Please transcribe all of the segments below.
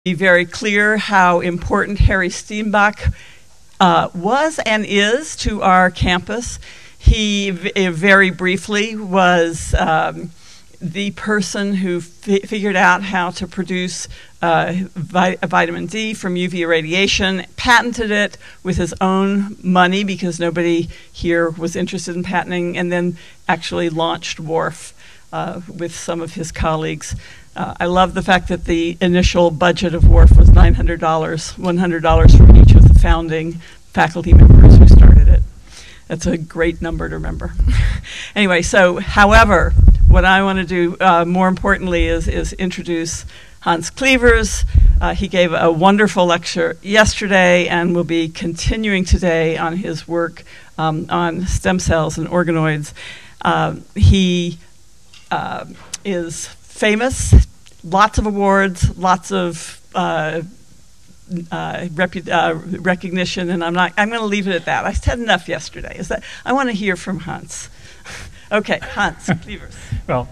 be very clear how important Harry Steenbach was and is to our campus. He very briefly was the person who figured out how to produce vitamin D from UV irradiation, patented it with his own money because nobody here was interested in patenting, and then actually launched WRF with some of his colleagues. I love the fact that the initial budget of WRF was $900, $100 from each of the founding faculty members who started it. That's a great number to remember. Anyway, so however, what I want to do more importantly is introduce Hans Clevers. He gave a wonderful lecture yesterday and will be continuing today on his work on stem cells and organoids. He is famous, lots of awards, lots of recognition, and I'm going to leave it at that. I said enough yesterday. I want to hear from Hans. Okay, Hans Clevers. Well,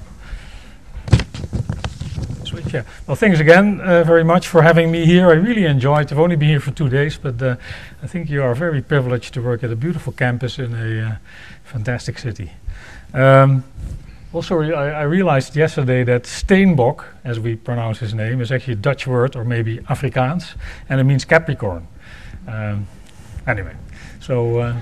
switch, yeah. Well, thanks again very much for having me here. I really enjoyed. I've only been here for 2 days, but I think you are very privileged to work at a beautiful campus in a fantastic city. Also, I realized yesterday that Steenbok, as we pronounce his name, is actually a Dutch word, or maybe Afrikaans, and it means Capricorn. Anyway, so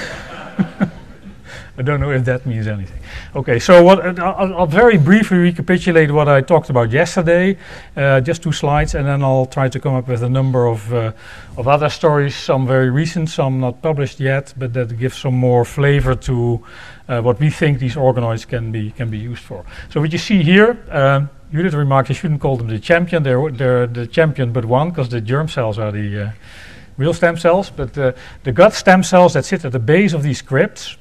I don't know if that means anything. Okay, so I'll very briefly recapitulate what I talked about yesterday, just 2 slides, and then I'll try to come up with a number of other stories, some very recent, some not published yet, but that give some more flavor to what we think these organoids can be used for. So what you see here, Judith remarked you shouldn't call them the champion. They're the champion but one, because the germ cells are the real stem cells. But the gut stem cells that sit at the base of these crypts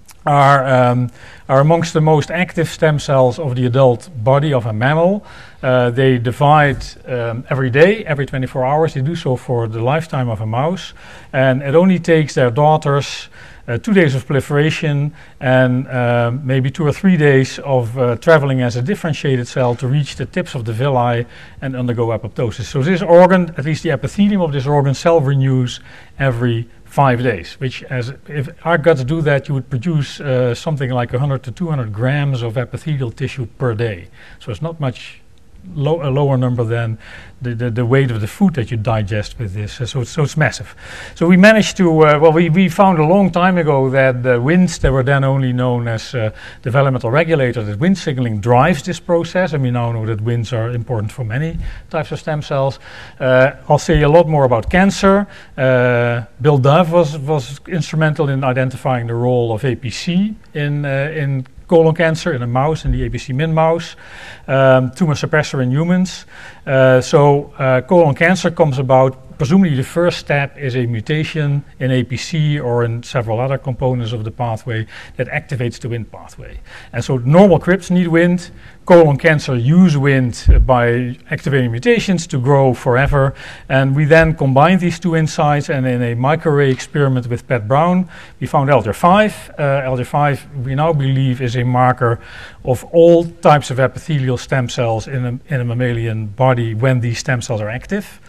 are amongst the most active stem cells of the adult body of a mammal. They divide every day, every 24 hours. They do so for the lifetime of a mouse. And it only takes their daughters 2 days of proliferation and maybe 2 or 3 days of traveling as a differentiated cell to reach the tips of the villi and undergo apoptosis. So this organ, at least the epithelium of this organ, self-renews every 5 days, which, if our guts do that, you would produce something like 100 to 200 grams of epithelial tissue per day. So it's not much a lower number than the weight of the food that you digest with this. So it's massive. So we managed to, we found a long time ago that the WNDs, that were then only known as developmental regulators, that WND signaling drives this process, and we now know that WNDs are important for many types of stem cells. I'll say a lot more about cancer. Bill Dove was instrumental in identifying the role of APC in colon cancer in a mouse, in the APC-min mouse, tumor suppressor in humans. Colon cancer comes about, presumably the first step is a mutation in APC or in several other components of the pathway that activates the WND pathway. And so normal crypts need WND. Colon cancer use WND by activating mutations to grow forever. And we then combined these 2 insights, and in a microarray experiment with Pat Brown, we found LGR5. LGR5, we now believe, is a marker of all types of epithelial stem cells in a mammalian body when these stem cells are active.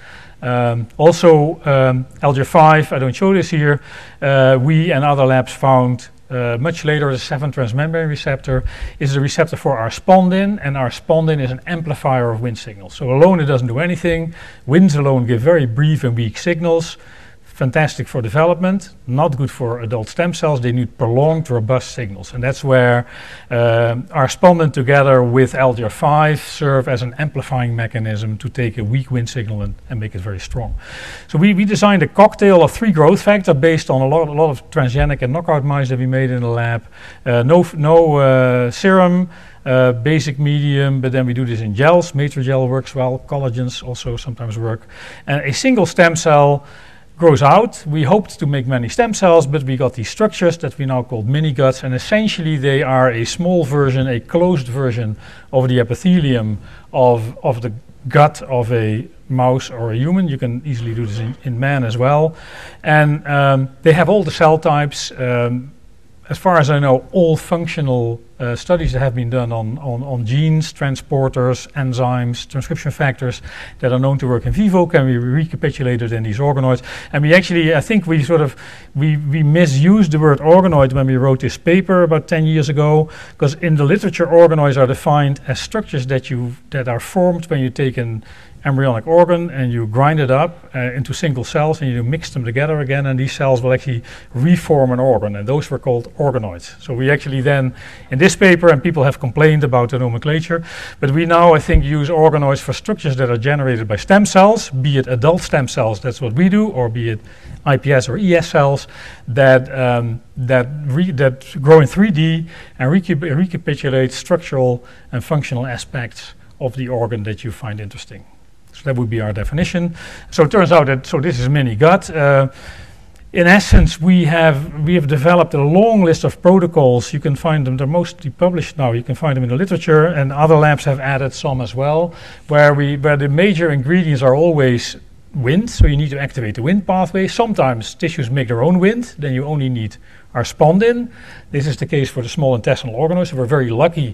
LGR5, I don't show this here, we and other labs found much later the 7-transmembrane receptor is the receptor for our spondin, and our spondin is an amplifier of WND signals. So alone it doesn't do anything. WNDs alone give very brief and weak signals. Fantastic for development, not good for adult stem cells. They need prolonged, robust signals. And that's where our spondin together with LGR5 serve as an amplifying mechanism to take a weak WND signal and make it very strong. So we designed a cocktail of 3 growth factors based on a lot of transgenic and knockout mice that we made in the lab. No serum, basic medium, but then we do this in gels. Matrigel works well, collagens also sometimes work. And a single stem cell grows out. We hoped to make many stem cells, but we got these structures that we now call mini-guts, and essentially they are a small version, a closed version of the epithelium of the gut of a mouse or a human. You can easily do this in man as well. And they have all the cell types, as far as I know, all functional studies that have been done on genes, transporters, enzymes, transcription factors that are known to work in vivo can be recapitulated in these organoids. And we actually, I think we misused the word organoid when we wrote this paper about 10 years ago, because in the literature, organoids are defined as structures that are formed when you take an embryonic organ and you grind it up into single cells and you mix them together again, and these cells will actually reform an organ, and those were called organoids. So we actually then, in this paper, and people have complained about the nomenclature, but we now, I think, use organoids for structures that are generated by stem cells, be it adult stem cells, that's what we do, or be it iPS or ES cells that grow in 3D and recapitulate structural and functional aspects of the organ that you find interesting. So that would be our definition. So it turns out that, so this is mini-gut. In essence, we have developed a long list of protocols. You can find them, they're mostly published now. You can find them in the literature, and other labs have added some as well, where the major ingredients are always wind, so you need to activate the wind pathway. Sometimes tissues make their own wind, then you only need our spondin. This is the case for the small intestinal organoids, so we're very lucky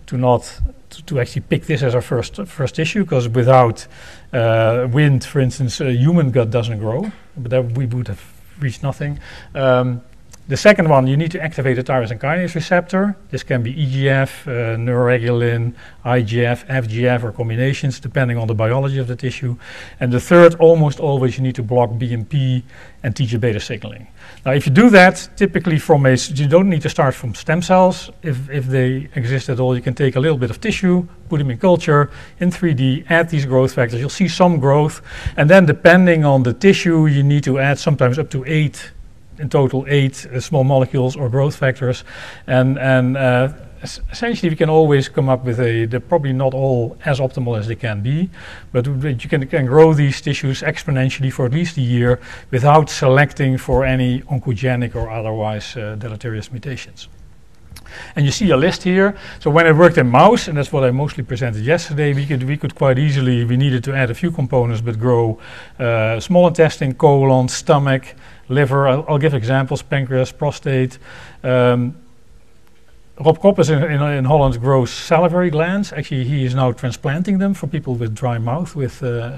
to actually pick this as our first issue, because without wind, for instance, a human gut doesn't grow, but that we would have reached nothing. The second one, you need to activate the tyrosine kinase receptor. This can be EGF, neuroregulin, IGF, FGF, or combinations, depending on the biology of the tissue. And the third, almost always, you need to block BMP and TGF-beta signaling. Now, if you do that, typically you don't need to start from stem cells. If they exist at all, you can take a little bit of tissue, put them in culture, in 3D, add these growth factors. You'll see some growth. And then depending on the tissue, you need to add sometimes up to 8 small molecules or growth factors, and essentially we can always come up with they're probably not all as optimal as they can be, but you can grow these tissues exponentially for at least a year without selecting for any oncogenic or otherwise deleterious mutations. And you see a list here. So when I worked in mouse, and that's what I mostly presented yesterday, we could quite easily, we needed to add a few components, but grow small intestine, colon, stomach, liver. I'll give examples: pancreas, prostate. Rob Koppes in Holland grows salivary glands. Actually, he is now transplanting them for people with dry mouth with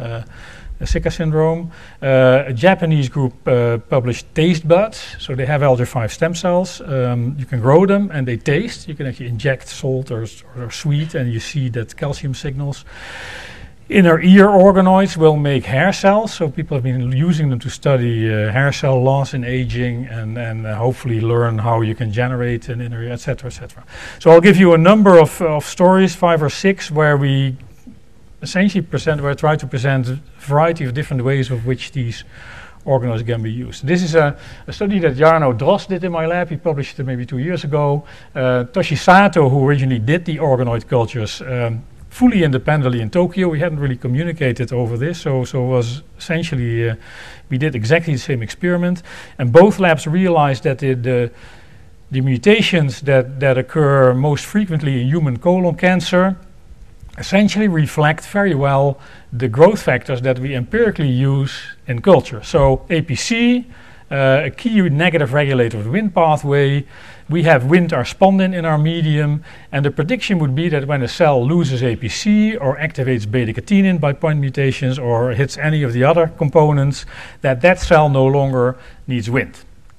Zika syndrome. A Japanese group published taste buds, so they have Alger5 stem cells. You can grow them and they taste. You can actually inject salt or sweet, and you see that calcium signals. Inner ear organoids will make hair cells, so people have been using them to study hair cell loss in aging and hopefully learn how you can generate an inner ear, etc., etc. So I'll give you a number of stories, 5 or 6, where we essentially try to present a variety of different ways of which these organoids can be used. This is a study that Jarno Drost did in my lab. He published it maybe 2 years ago. Toshi Sato, who originally did the organoid cultures, fully independently in Tokyo. We hadn't really communicated over this, so it was essentially, we did exactly the same experiment, and both labs realized that the mutations that occur most frequently in human colon cancer essentially reflect very well the growth factors that we empirically use in culture. So APC, a key negative regulator of the wind pathway. We have wind or spondin in our medium, and the prediction would be that when a cell loses APC or activates beta-catenin by point mutations or hits any of the other components, that cell no longer needs wind.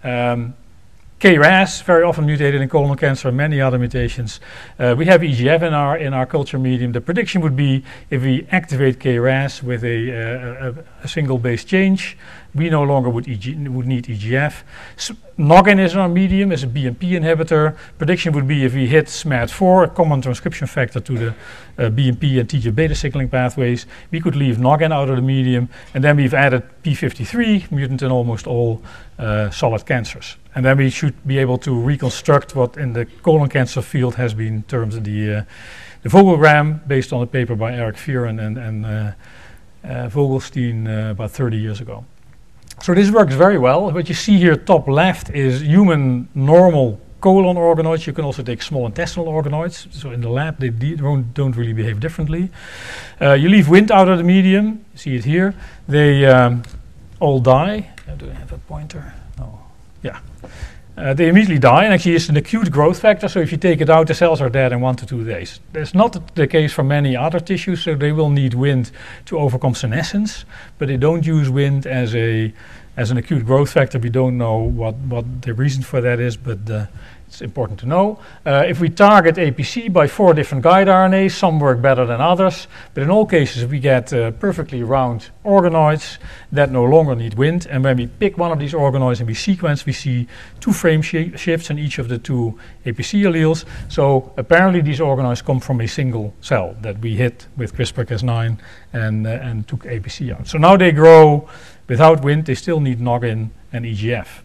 KRAS, very often mutated in colon cancer, and many other mutations. We have EGF in our culture medium. The prediction would be if we activate KRAS with a single base change, we no longer would need EGF. Noggin is in our medium, is a BMP inhibitor. Prediction would be if we hit SMAD4, a common transcription factor to the BMP and TGF-beta signaling pathways, we could leave Noggin out of the medium, and then we've added P53, mutant in almost all solid cancers. And then we should be able to reconstruct what in the colon cancer field has been termed the Vogelgram, based on a paper by Eric Vieren and Vogelstein about 30 years ago. So this works very well. What you see here top left is human normal colon organoids. You can also take small intestinal organoids. So in the lab they don't really behave differently. You leave wind out of the medium. You see it here. They all die. Do I have a pointer? No. Yeah. they immediately die, and actually it's an acute growth factor, so if you take it out, the cells are dead in 1 to 2 days. That's not the case for many other tissues, so they will need wind to overcome senescence, but they don't use wind as an acute growth factor. We don't know what the reason for that is, but it's important to know. If we target APC by 4 different guide RNAs, some work better than others, but in all cases we get perfectly round organoids that no longer need wind, and when we pick one of these organoids and we sequence, we see 2 frame shifts in each of the 2 APC alleles. So apparently these organoids come from a single cell that we hit with CRISPR-Cas9 and took APC out. So now they grow without wind, they still need noggin and EGF.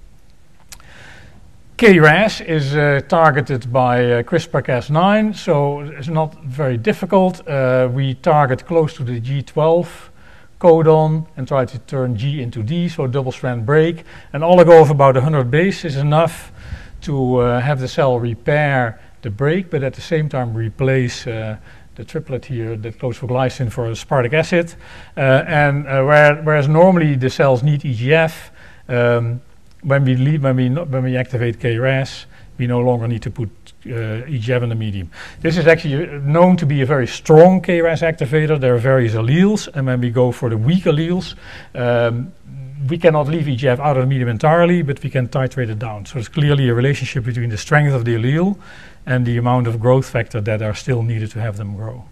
KRAS is targeted by CRISPR-Cas9, so it's not very difficult. We target close to the G12 codon and try to turn G into D, so double-strand break. An oligo of about 100 base is enough to have the cell repair the break, but at the same time replace the triplet here, the phosphoglycin for aspartic acid. Whereas normally the cells need EGF, when we activate KRAS, we no longer need to put EGF in the medium. This is actually known to be a very strong KRAS activator. There are various alleles, and when we go for the weak alleles, we cannot leave EGF out of the medium entirely, but we can titrate it down. So there's clearly a relationship between the strength of the allele and the amount of growth factor that are still needed to have them grow.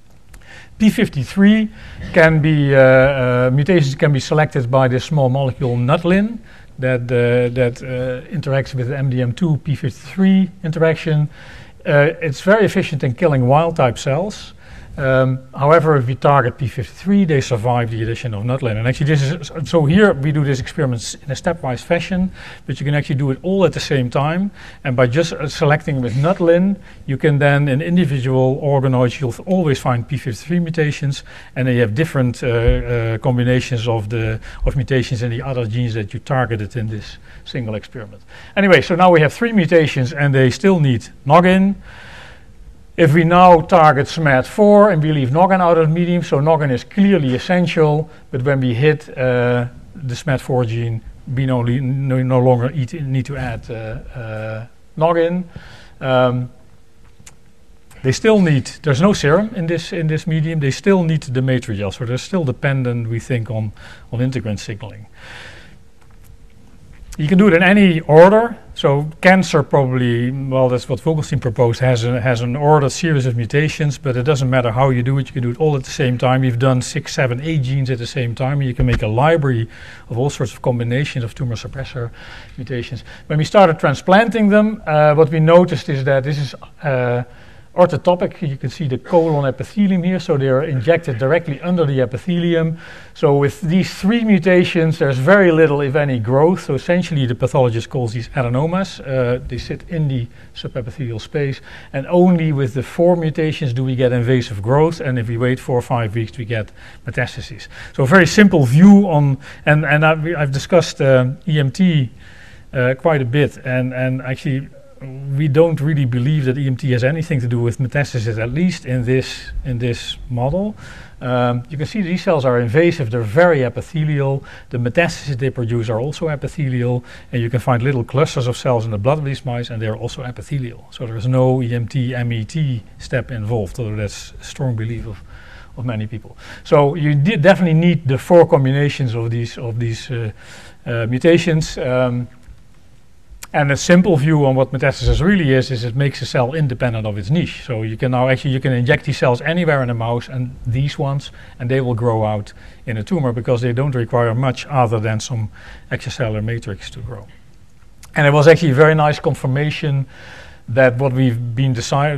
P53 can be mutations can be selected by the small molecule nutlin that interacts with the MDM2 P53 interaction. It's very efficient in killing wild type cells. However, if we target P53, they survive the addition of nutlin. And actually, so here we do this experiment in a stepwise fashion, but you can actually do it all at the same time. And by just selecting with nutlin, you can then, in individual organoids, you'll always find P53 mutations, and they have different combinations of mutations in the other genes that you targeted in this single experiment. Anyway, so now we have 3 mutations, and they still need noggin. If we now target SMAD4 and we leave noggin out of the medium, so noggin is clearly essential, but when we hit the SMAD4 gene, we no longer need to add noggin. They still need, there's no serum in this medium, they still need the matrigel, so they're still dependent, we think, on integrin signaling. You can do it in any order. So cancer probably, well, that's what Vogelstein proposed, has an ordered series of mutations, but it doesn't matter how you do it. You can do it all at the same time. You've done 6, 7, 8 genes at the same time. You can make a library of all sorts of combinations of tumor suppressor mutations. When we started transplanting them, what we noticed is that this is orthotopic. You can see the colon epithelium here, so they are injected directly under the epithelium. So with these 3 mutations, there's very little, if any, growth. So essentially, the pathologist calls these adenomas. They sit in the subepithelial space, and only with the 4 mutations do we get invasive growth. And if we wait 4 or 5 weeks, we get metastases. So a very simple view on, and I've discussed EMT quite a bit, and actually, we don't really believe that EMT has anything to do with metastasis, at least in this model. You can see these cells are invasive, they're very epithelial. The metastases they produce are also epithelial, and you can find little clusters of cells in the blood of these mice, and they're also epithelial. So there's no EMT, MET step involved, although that's a strong belief of many people. So you definitely need the 4 combinations of these mutations. And a simple view on what metastasis really is it makes a cell independent of its niche. So you can now you can inject these cells anywhere in a mouse, and these ones, and they will grow out in a tumor because they don't require much other than some extracellular matrix to grow. And it was actually a very nice confirmation that what we've been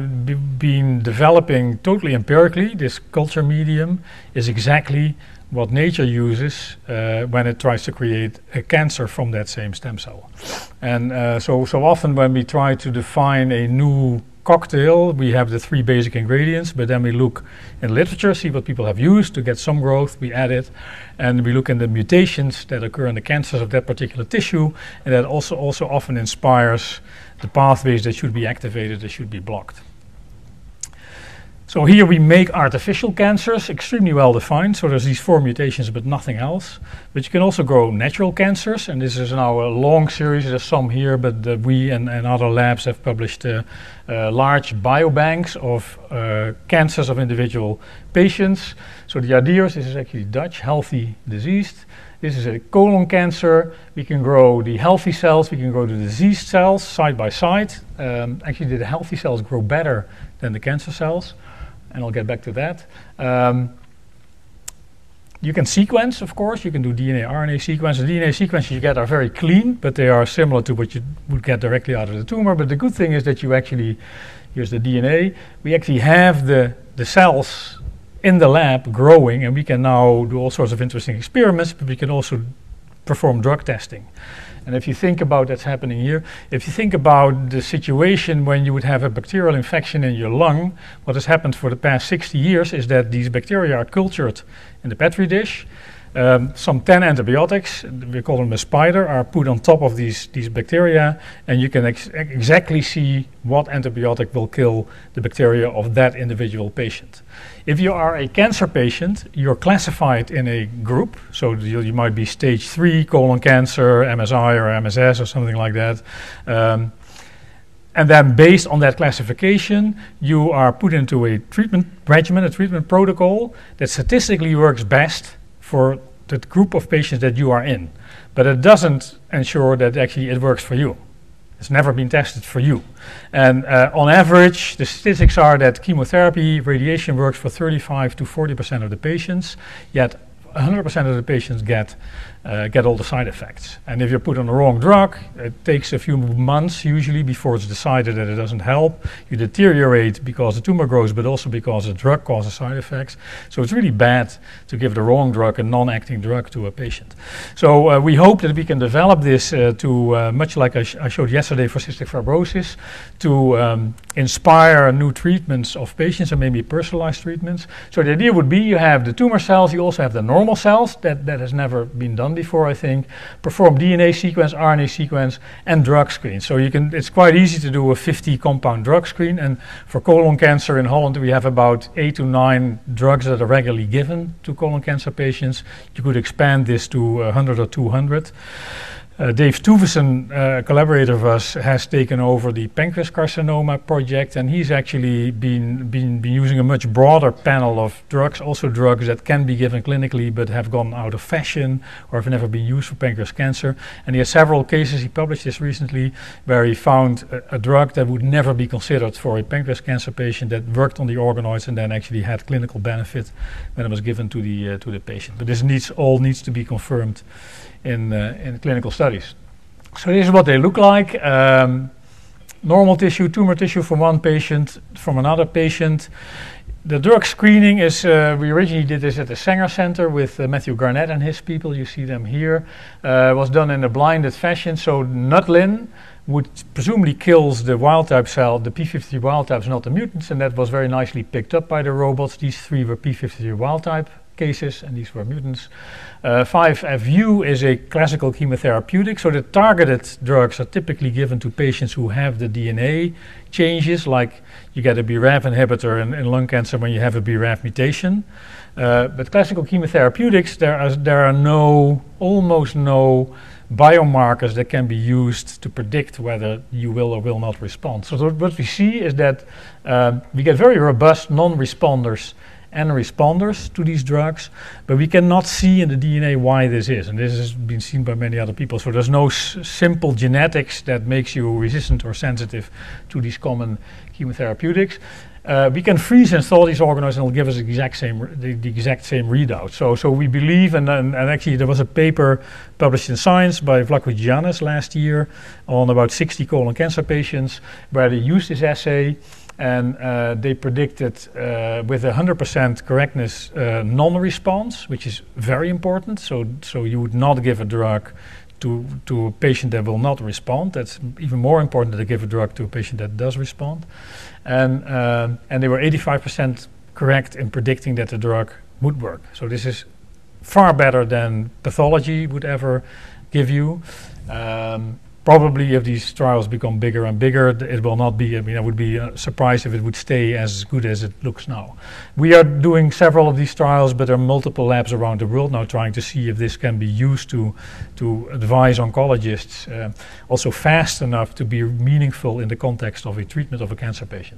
developing totally empirically, this culture medium, is exactly what nature uses when it tries to create a cancer from that same stem cell. And so often when we try to define a new cocktail, we have the 3 basic ingredients, but then we look in literature, see what people have used to get some growth, we add it, and we look in the mutations that occur in the cancers of that particular tissue, and that also often inspires the pathways that should be activated, that should be blocked. So here we make artificial cancers, extremely well defined. So there's these 4 mutations, but nothing else. But you can also grow natural cancers, and this is now a long series. There's some here, but we and other labs have published large biobanks of cancers of individual patients. So the idea is, this is actually Dutch, healthy, diseased. This is a colon cancer. We can grow the healthy cells, we can grow the diseased cells side by side. Actually, the healthy cells grow better than the cancer cells, and I'll get back to that. You can sequence, of course. You can do DNA, RNA sequence. The DNA sequences you get are very clean, but they are similar to what you would get directly out of the tumor. But the good thing is that you actually, here's the DNA, we actually have the cells in the lab growing, and we can now do all sorts of interesting experiments, but we can also perform drug testing. And if you think about that's happening here, if you think about the situation when you would have a bacterial infection in your lung, what has happened for the past 60 years is that these bacteria are cultured in the Petri dish. Some 10 antibiotics, we call them a spider, are put on top of these bacteria, and you can exactly see what antibiotic will kill the bacteria of that individual patient. If you are a cancer patient, you're classified in a group, so you might be stage 3 colon cancer, MSI or MSS or something like that. And then based on that classification, you are put into a treatment regimen, a treatment protocol that statistically works best for the group of patients that you are in. But it doesn't ensure that actually it works for you. It's never been tested for you. And on average, the statistics are that chemotherapy, radiation works for 35 to 40% of the patients, yet 100% of the patients get all the side effects. And if you're put on the wrong drug, it takes a few months usually before it's decided that it doesn't help. You deteriorate because the tumor grows, but also because the drug causes side effects. So it's really bad to give the wrong drug, a non-acting drug, to a patient. So we hope that we can develop this to, much like I showed yesterday for cystic fibrosis, to inspire new treatments of patients and maybe personalized treatments. So the idea would be you have the tumor cells, you also have the normal cells, that has never been done before, I think. Perform DNA sequence, RNA sequence, and drug screen. So it's quite easy to do a 50 compound drug screen, and for colon cancer in Holland we have about 8 to 9 drugs that are regularly given to colon cancer patients. You could expand this to 100 or 200. Dave Tuvesen, a collaborator of us, has taken over the pancreas carcinoma project, and he's actually been using a much broader panel of drugs, also drugs that can be given clinically but have gone out of fashion or have never been used for pancreas cancer. And he has several cases, he published this recently, where he found a drug that would never be considered for a pancreas cancer patient that worked on the organoids and then actually had clinical benefit when it was given to the patient. But this all needs to be confirmed in clinical studies. So this is what they look like. Normal tissue, tumor tissue from one patient, from another patient. The drug screening is, we originally did this at the Sanger Center with Matthew Garnett and his people. You see them here. It was done in a blinded fashion. So Nutlin would presumably kills the wild type cell, the P53 wild types, not the mutants, and that was very nicely picked up by the robots. These 3 were P53 wild type cases, and these were mutants. 5-FU is a classical chemotherapeutic, so the targeted drugs are typically given to patients who have the DNA changes, like you get a BRAF inhibitor in lung cancer when you have a BRAF mutation. But classical chemotherapeutics, there are almost no biomarkers that can be used to predict whether you will or will not respond. So what we see is that we get very robust non-responders and responders to these drugs, but we cannot see in the DNA why this is, and this has been seen by many other people. So there's no simple genetics that makes you resistant or sensitive to these common chemotherapeutics. We can freeze and thaw these organoids, and it'll give us the exact same readout. So we believe, and actually there was a paper published in Science by Vlachogiannis last year on about 60 colon cancer patients, where they used this assay. And they predicted with 100% correctness non-response, which is very important. So you would not give a drug to a patient that will not respond. That's even more important than to give a drug to a patient that does respond. And they were 85% correct in predicting that the drug would work. So this is far better than pathology would ever give you. Probably if these trials become bigger and bigger, it will not be, I mean, I would be surprised if it would stay as good as it looks now. We are doing several of these trials, but there are multiple labs around the world now trying to see if this can be used to advise oncologists also fast enough to be meaningful in the context of a treatment of a cancer patient.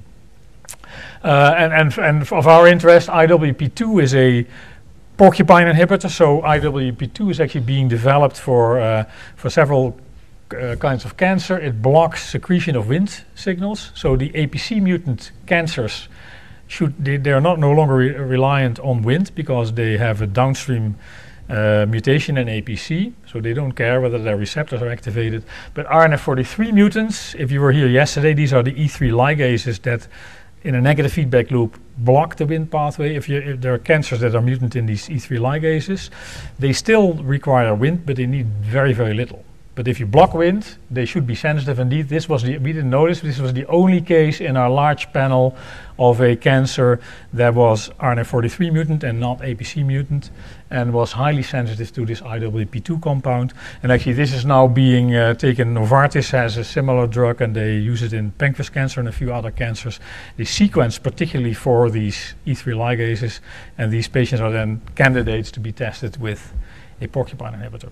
And of our interest, IWP2 is a porcupine inhibitor, so IWP2 is actually being developed for several kinds of cancer. It blocks secretion of Wnt signals, so the APC mutant cancers they are no longer reliant on Wnt because they have a downstream mutation in APC, so they don't care whether their receptors are activated. But RNF43 mutants, if you were here yesterday, these are the E3 ligases that in a negative feedback loop block the Wnt pathway. If there are cancers that are mutant in these E3 ligases, they still require Wnt, but they need very, very little. But if you block Wnt, they should be sensitive. Indeed, we didn't notice, this was the only case in our large panel of a cancer that was RNF43 mutant and not APC mutant, and was highly sensitive to this IWP2 compound. And actually this is now being taken. Novartis has a similar drug and they use it in pancreas cancer and a few other cancers. They sequence particularly for these E3 ligases, and these patients are then candidates to be tested with a porcupine inhibitor.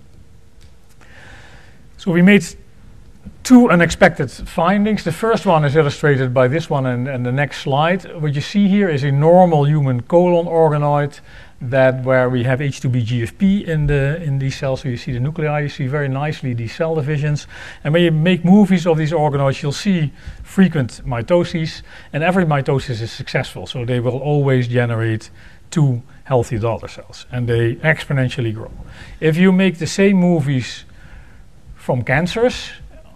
So we made two unexpected findings. The first one is illustrated by this one and the next slide. What you see here is a normal human colon organoid where we have H2B-GFP in these cells. So you see the nuclei, you see very nicely these cell divisions. And when you make movies of these organoids, you'll see frequent mitoses, and every mitosis is successful. So they will always generate 2 healthy daughter cells, and they exponentially grow. If you make the same movies from cancers,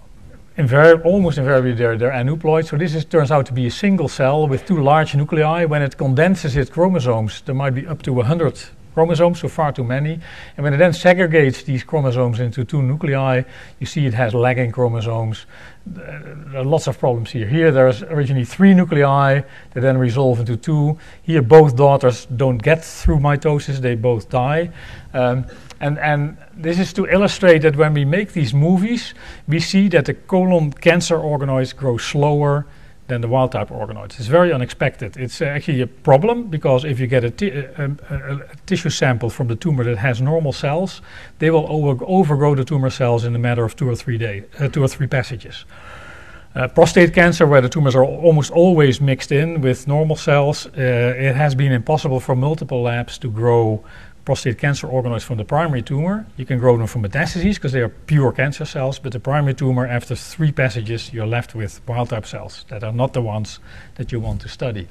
almost invariably they're aneuploid. So this turns out to be a single cell with 2 large nuclei. When it condenses its chromosomes, there might be up to 100 chromosomes, so far too many. And when it then segregates these chromosomes into 2 nuclei, you see it has lagging chromosomes. There are lots of problems here. Here there's originally 3 nuclei that then resolve into 2. Here both daughters don't get through mitosis, they both die. And this is to illustrate that when we make these movies, we see that the colon cancer organoids grow slower than the wild type organoids. It's very unexpected. It's actually a problem because if you get a tissue sample from the tumor that has normal cells, they will overgrow the tumor cells in a matter of 2 or 3 passages. Prostate cancer, where the tumors are almost always mixed in with normal cells, it has been impossible for multiple labs to grow prostate cancer organoids from the primary tumor. You can grow them from metastases because they are pure cancer cells, but the primary tumor, after 3 passages, you're left with wild type cells that are not the ones that you want to study.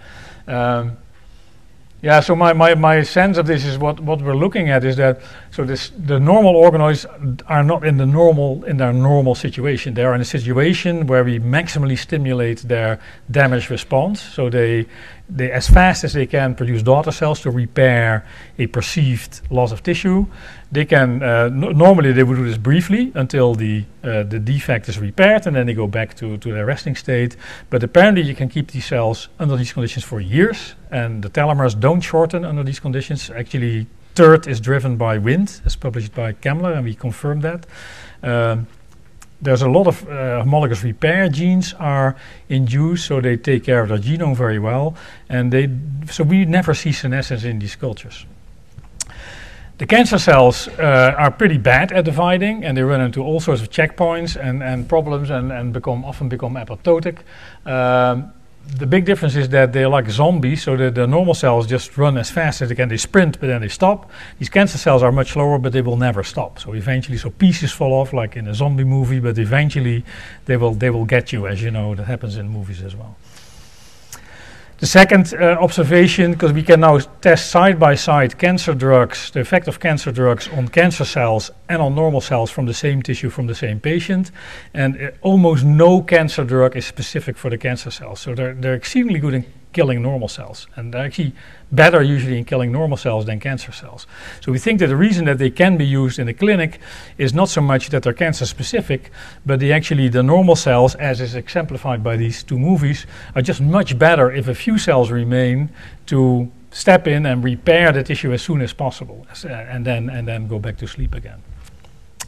So my sense of this is what we're looking at is that the normal organoids are not in their normal situation. They are in a situation where we maximally stimulate their damage response. So they as fast as they can produce daughter cells to repair a perceived loss of tissue. They can normally they would do this briefly until the defect is repaired, and then they go back to their resting state. But apparently you can keep these cells under these conditions for years, and the telomeres don't shorten under these conditions. Actually, TERT is driven by Wnt, as published by Kemmler, and we confirmed that. There's a lot of homologous repair genes are induced, so they take care of their genome very well, and so we never see senescence in these cultures. The cancer cells are pretty bad at dividing, and they run into all sorts of checkpoints and problems, and often become apoptotic. The big difference is that they're like zombies, so the normal cells just run as fast as they can. They sprint, but then they stop. These cancer cells are much slower, but they will never stop. So eventually, pieces fall off, like in a zombie movie, but eventually they will get you, as you know. That happens in movies as well. The second observation, because we can now test side by side cancer drugs, the effect of cancer drugs on cancer cells and on normal cells from the same tissue from the same patient, and almost no cancer drug is specific for the cancer cells. So they're exceedingly good in killing normal cells, and they're actually better usually in killing normal cells than cancer cells. So we think that the reason that they can be used in the clinic is not so much that they're cancer specific, but the normal cells, as is exemplified by these 2 movies, are just much better if a few cells remain to step in and repair the tissue as soon as possible, and then go back to sleep again.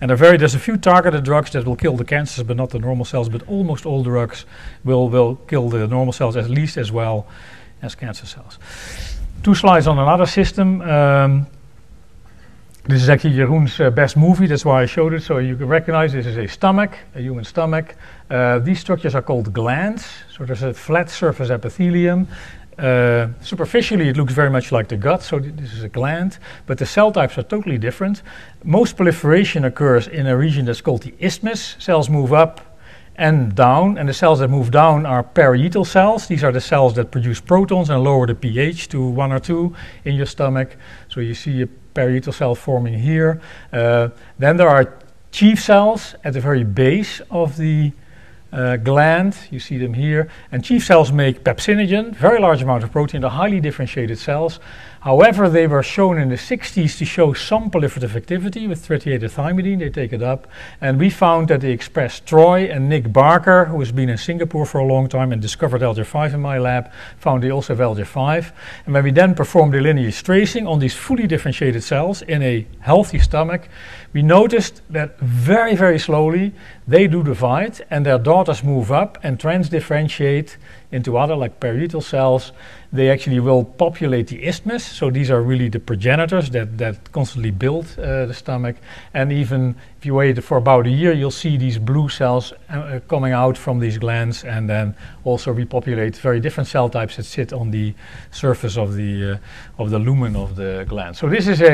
And there's a few targeted drugs that will kill the cancers, but not the normal cells. But almost all drugs will kill the normal cells at least as well as cancer cells. 2 slides on another system. This is actually Jeroen's best movie, that's why I showed it. So you can recognize this is a stomach, a human stomach. These structures are called glands. So there's a flat surface epithelium. Superficially it looks very much like the gut, so this is a gland, but the cell types are totally different. Most proliferation occurs in a region that's called the isthmus. Cells move up and down, and the cells that move down are parietal cells. These are the cells that produce protons and lower the pH to 1 or 2 in your stomach. So you see a parietal cell forming here. Then there are chief cells at the very base of the gland, you see them here, and chief cells make pepsinogen, very large amount of protein. They're highly differentiated cells. However, they were shown in the 60s to show some proliferative activity with 38-thymidine. They take it up, and we found that they express Troy and Nick Barker, who has been in Singapore for a long time and discovered LGR5 in my lab, found they also have LGR5. And when we then performed the lineage tracing on these fully differentiated cells in a healthy stomach, we noticed that very, very slowly they do divide and their daughters move up and transdifferentiate into other, like parietal cells. They actually will populate the isthmus, so these are really the progenitors that constantly build the stomach. And even if you wait for about a year, you'll see these blue cells coming out from these glands, and then also repopulate very different cell types that sit on the surface of the lumen of the gland. So this is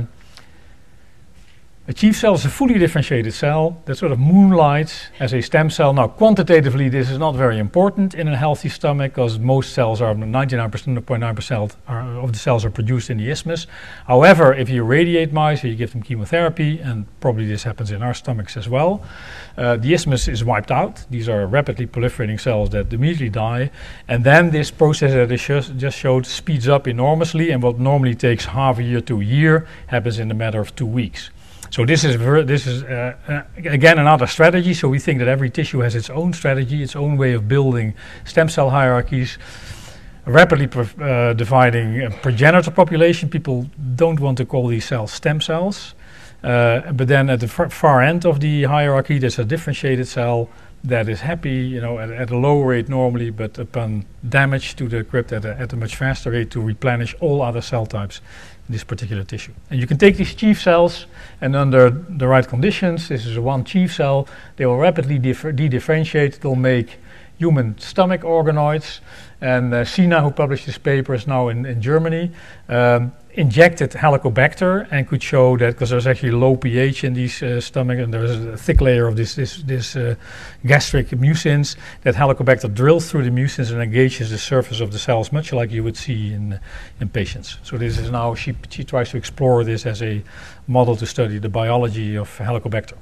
a chief cell is a fully differentiated cell that sort of moonlights as a stem cell. Now, quantitatively, this is not very important in a healthy stomach because most cells are 99.9% of the cells are produced in the isthmus. However, if you irradiate mice or you give them chemotherapy, and probably this happens in our stomachs as well, the isthmus is wiped out. These are rapidly proliferating cells that immediately die. And then this process that I just showed speeds up enormously, and what normally takes half a year to a year happens in a matter of 2 weeks. So this is again another strategy. So we think that every tissue has its own strategy, its own way of building stem cell hierarchies. Rapidly dividing progenitor population. People don't want to call these cells stem cells. But then at the far end of the hierarchy, there's a differentiated cell that is happy, at a low rate normally, but upon damage to the crypt at a much faster rate to replenish all other cell types in this particular tissue. And you can take these chief cells, and under the right conditions, this is one chief cell, they will rapidly de-differentiate. They'll make human stomach organoids. And Sina, who published this paper, is now in Germany, injected Helicobacter and could show that, because there's actually low pH in these stomach, and there's a thick layer of this gastric mucins, that Helicobacter drills through the mucins and engages the surface of the cells, much like you would see in patients. So this is now, she tries to explore this as a model to study the biology of Helicobacter.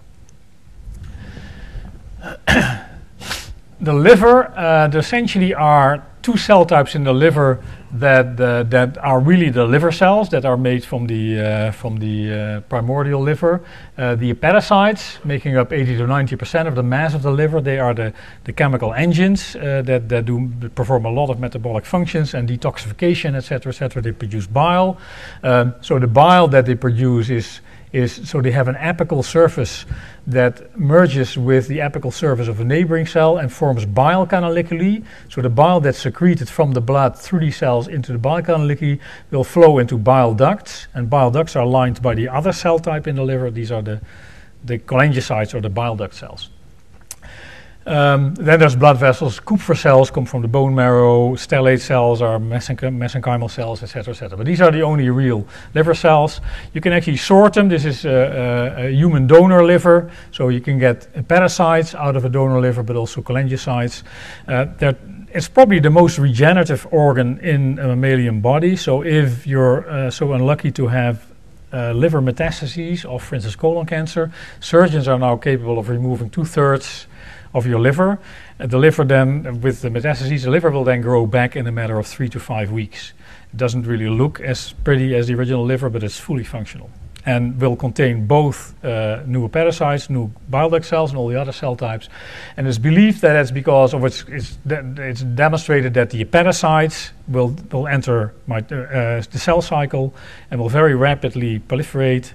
The liver, there essentially are 2 cell types in the liver that are really the liver cells that are made from the primordial liver. The hepatocytes, making up 80 to 90% of the mass of the liver, they are the chemical engines that perform a lot of metabolic functions and detoxification, etc., etc. They produce bile. So the bile that they produce is so they have an apical surface that merges with the apical surface of a neighboring cell and forms bile canaliculi. So the bile that's secreted from the blood through these cells into the bile canaliculi will flow into bile ducts, and bile ducts are lined by the other cell type in the liver. These are the cholangiocytes, or the bile duct cells. Then there's blood vessels. Kupffer cells come from the bone marrow. Stellate cells are mesenchymal cells, etc., etc. But these are the only real liver cells. You can actually sort them. This is a human donor liver, so you can get hepatocytes out of a donor liver, but also cholangiocytes. It's probably the most regenerative organ in a mammalian body. So if you're so unlucky to have liver metastases of, for instance, colon cancer, surgeons are now capable of removing 2/3 of your liver. The liver then, with the metastases, the liver will then grow back in a matter of 3 to 5 weeks. It doesn't really look as pretty as the original liver, but it's fully functional and will contain both new hepatocytes, new bile duct cells, and all the other cell types. And it's believed that it's because of it's demonstrated that the hepatocytes will enter the cell cycle and will very rapidly proliferate,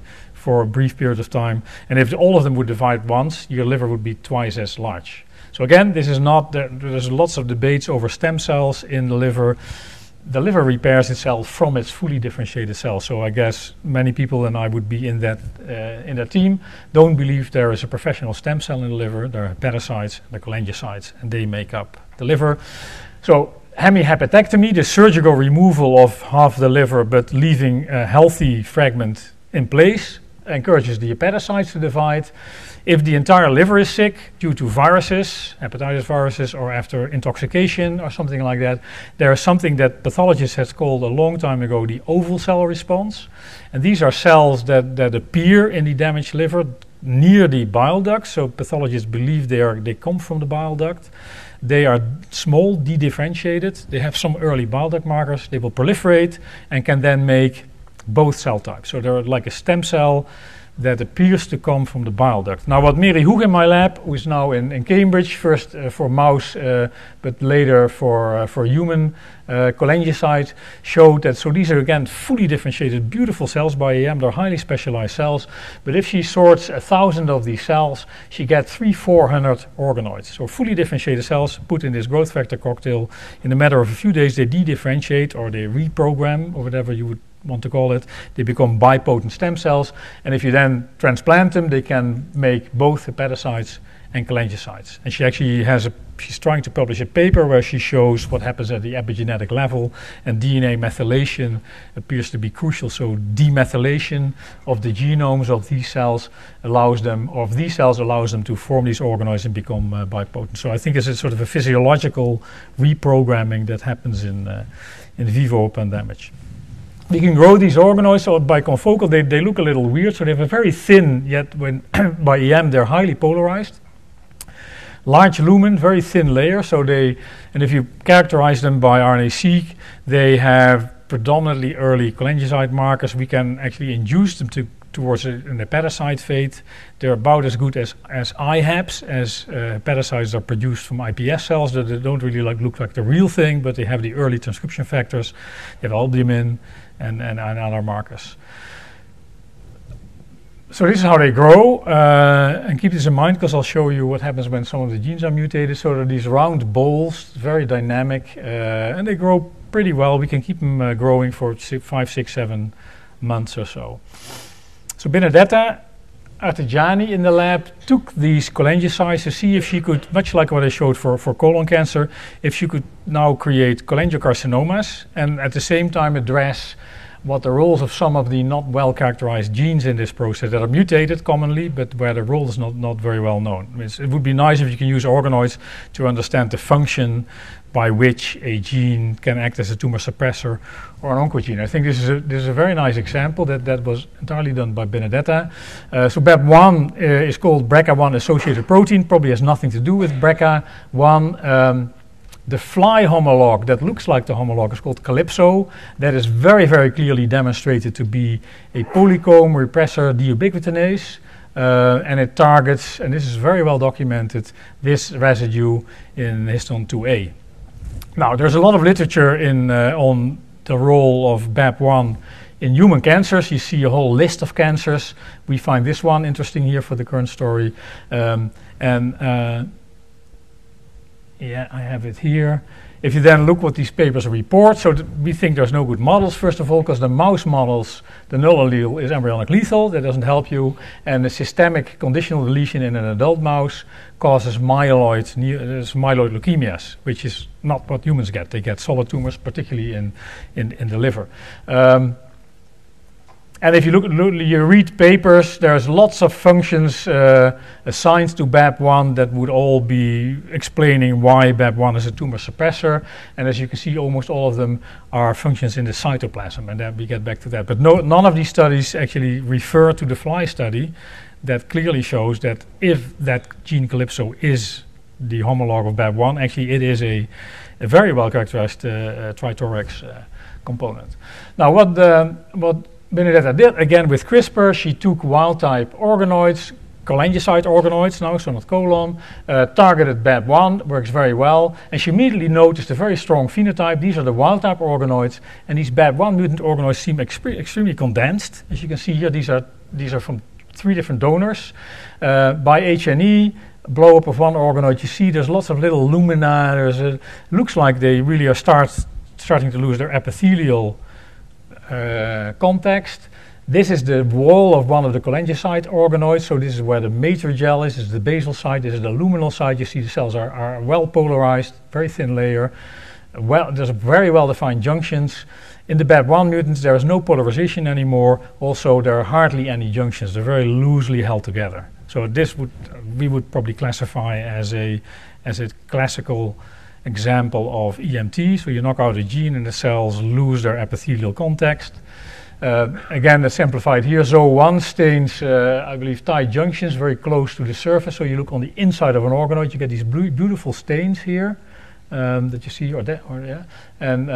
for a brief period of time. And if all of them would divide once, your liver would be twice as large. So again, this is not, there's lots of debates over stem cells in the liver. The liver repairs itself from its fully differentiated cells. So I guess many people, and I would be in that team, don't believe there is a professional stem cell in the liver. There are hepatocytes, the cholangiocytes, and they make up the liver. So hemihepatectomy, the surgical removal of half the liver, but leaving a healthy fragment in place, encourages the hepatocytes to divide. If the entire liver is sick due to viruses, hepatitis viruses, or after intoxication or something like that, there is something that pathologists have called a long time ago the oval cell response. And these are cells that appear in the damaged liver near the bile duct. So pathologists believe they come from the bile duct. They are small, de-differentiated. They have some early bile duct markers. They will proliferate and can then make both cell types. So they're like a stem cell that appears to come from the bile duct. Now what Mary Hoog in my lab, who is now in Cambridge, first for mouse, but later for human cholangiocytes, showed that, so these are again fully differentiated, beautiful cells by EM, they're highly specialized cells, but if she sorts 1,000 of these cells, she gets 300-400 organoids. So fully differentiated cells put in this growth factor cocktail, in a matter of a few days they de-differentiate, or they reprogram, or whatever you would want to call it. They become bipotent stem cells, and if you then transplant them, they can make both hepatocytes and cholangiocytes. And she actually she's trying to publish a paper where she shows what happens at the epigenetic level, and DNA methylation appears to be crucial. So demethylation of the genomes of these cells allows them to form these organoids and become bipotent. So I think it's a sort of a physiological reprogramming that happens in vivo upon damage. We can grow these organoids, so by confocal they look a little weird, so they have a very thin, yet when by EM they're highly polarized. Large lumen, very thin layer, and if you characterize them by RNA-seq, they have predominantly early cholangiocyte markers. We can actually induce them towards an hepatocyte fate. They're about as good as IHAPs, as hepatocytes are produced from iPS cells that they don't really look like the real thing, but they have the early transcription factors. They have albumin and other markers. So this is how they grow, and keep this in mind because I'll show you what happens when some of the genes are mutated. So they're these round balls, very dynamic, and they grow pretty well. We can keep them growing for 5, 6, 7 months or so. So Benedetta Artigiani in the lab took these cholangiocytes to see if she could, much like what I showed for colon cancer, if she could now create cholangiocarcinomas and at the same time address what the roles of some of the not well characterized genes in this process that are mutated commonly, but where the role is not very well known. It would be nice if you can use organoids to understand the function by which a gene can act as a tumor suppressor or an oncogene. I think this is a very nice example that was entirely done by Benedetta. So BAP1 is called BRCA1 associated protein, probably has nothing to do with BRCA1. The fly homolog that looks like the homolog is called Calypso. That is very, very clearly demonstrated to be a polycomb repressor deubiquitinase. And it targets, and this is very well documented, this residue in histone 2A. Now, there's a lot of literature on the role of BAP1 in human cancers. You see a whole list of cancers. We find this one interesting here for the current story. Yeah, I have it here. If you then look what these papers report, so we think there's no good models, first of all, because the mouse models, the null allele is embryonic lethal, that doesn't help you, and the systemic conditional deletion in an adult mouse causes myeloid leukemias, which is not what humans get. They get solid tumors, particularly in the liver. And if you read papers, there's lots of functions assigned to BAP1 that would all be explaining why BAP1 is a tumor suppressor. And as you can see, almost all of them are functions in the cytoplasm, and then we get back to that. But none of these studies actually refer to the fly study that clearly shows that if that gene Calypso is the homolog of BAP1, actually it is a very well characterized trithorax component. Now what Benedetta did, again with CRISPR, she took wild-type organoids, cholangiocyte organoids now, so not colon, targeted BAP1, works very well, and she immediately noticed a very strong phenotype. These are the wild-type organoids, and these BAP1 mutant organoids seem extremely condensed. As you can see here, these are these are from 3 different donors. By H&E, blow up of one organoid, you see there's lots of little lumina. Looks like they really are starting to lose their epithelial context. This is the wall of one of the cholangiocyte organoids, so this is where the matrix gel is. This is the basal side, this is the luminal side. You see the cells are well polarized, very thin layer. There's very well-defined junctions. In the BAP1 mutants, there is no polarization anymore. Also, there are hardly any junctions. They're very loosely held together. So this we would probably classify as a classical example of EMT. So you knock out a gene and the cells lose their epithelial context. Again, that's simplified here. ZO1 stains, I believe, tight junctions very close to the surface. So you look on the inside of an organoid, you get these beautiful stains here that you see, and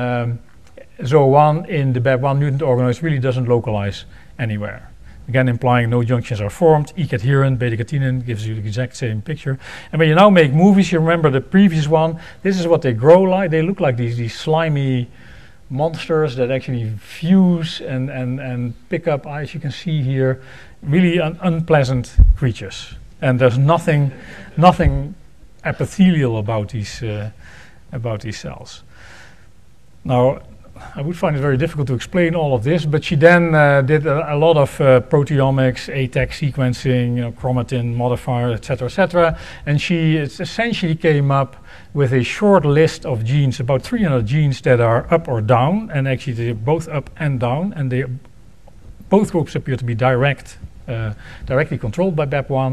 ZO1 in the BAP1 mutant organoids really doesn't localize anywhere. Again, implying no junctions are formed. E-cadherin, beta-catenin gives you the exact same picture. And when you now make movies, you remember the previous one. This is what they grow like. They look like these slimy monsters that actually fuse and pick up, as you can see here, really unpleasant creatures. And there's nothing epithelial about these cells. Now, I would find it very difficult to explain all of this, but she then did a lot of proteomics, ATAC sequencing, chromatin modifier, etc., and she essentially came up with a short list of genes, about 300 genes that are up or down, and actually they're both up and down, and both groups appear to be directly controlled by BAP1,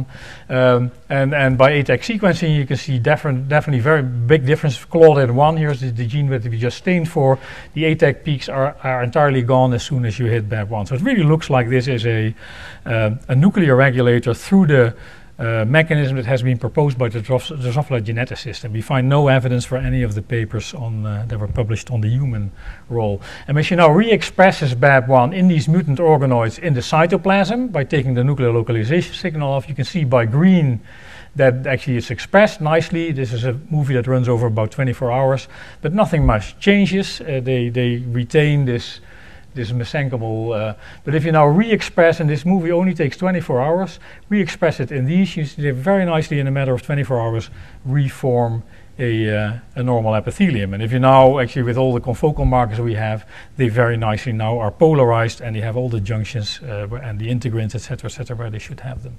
and by ATAC sequencing you can see definitely very big difference. Claudin1, here's the gene that we just stained for. The ATAC peaks are entirely gone as soon as you hit BAP1. So it really looks like this is a nuclear regulator through the mechanism that has been proposed by the Drosophila geneticist, and we find no evidence for any of the papers that were published on the human role. And when she now re-expresses BAP1 in these mutant organoids in the cytoplasm by taking the nuclear localization signal off, you can see by green that actually it's expressed nicely. This is a movie that runs over about 24 hours, but nothing much changes. They retain this mesenchymal, but if you now re-express, and this movie only takes 24 hours, re-express it in these, you see they very nicely in a matter of 24 hours reform a normal epithelium. And if you now, actually with all the confocal markers we have, they very nicely now are polarized, and they have all the junctions and the integrins, etc., where they should have them.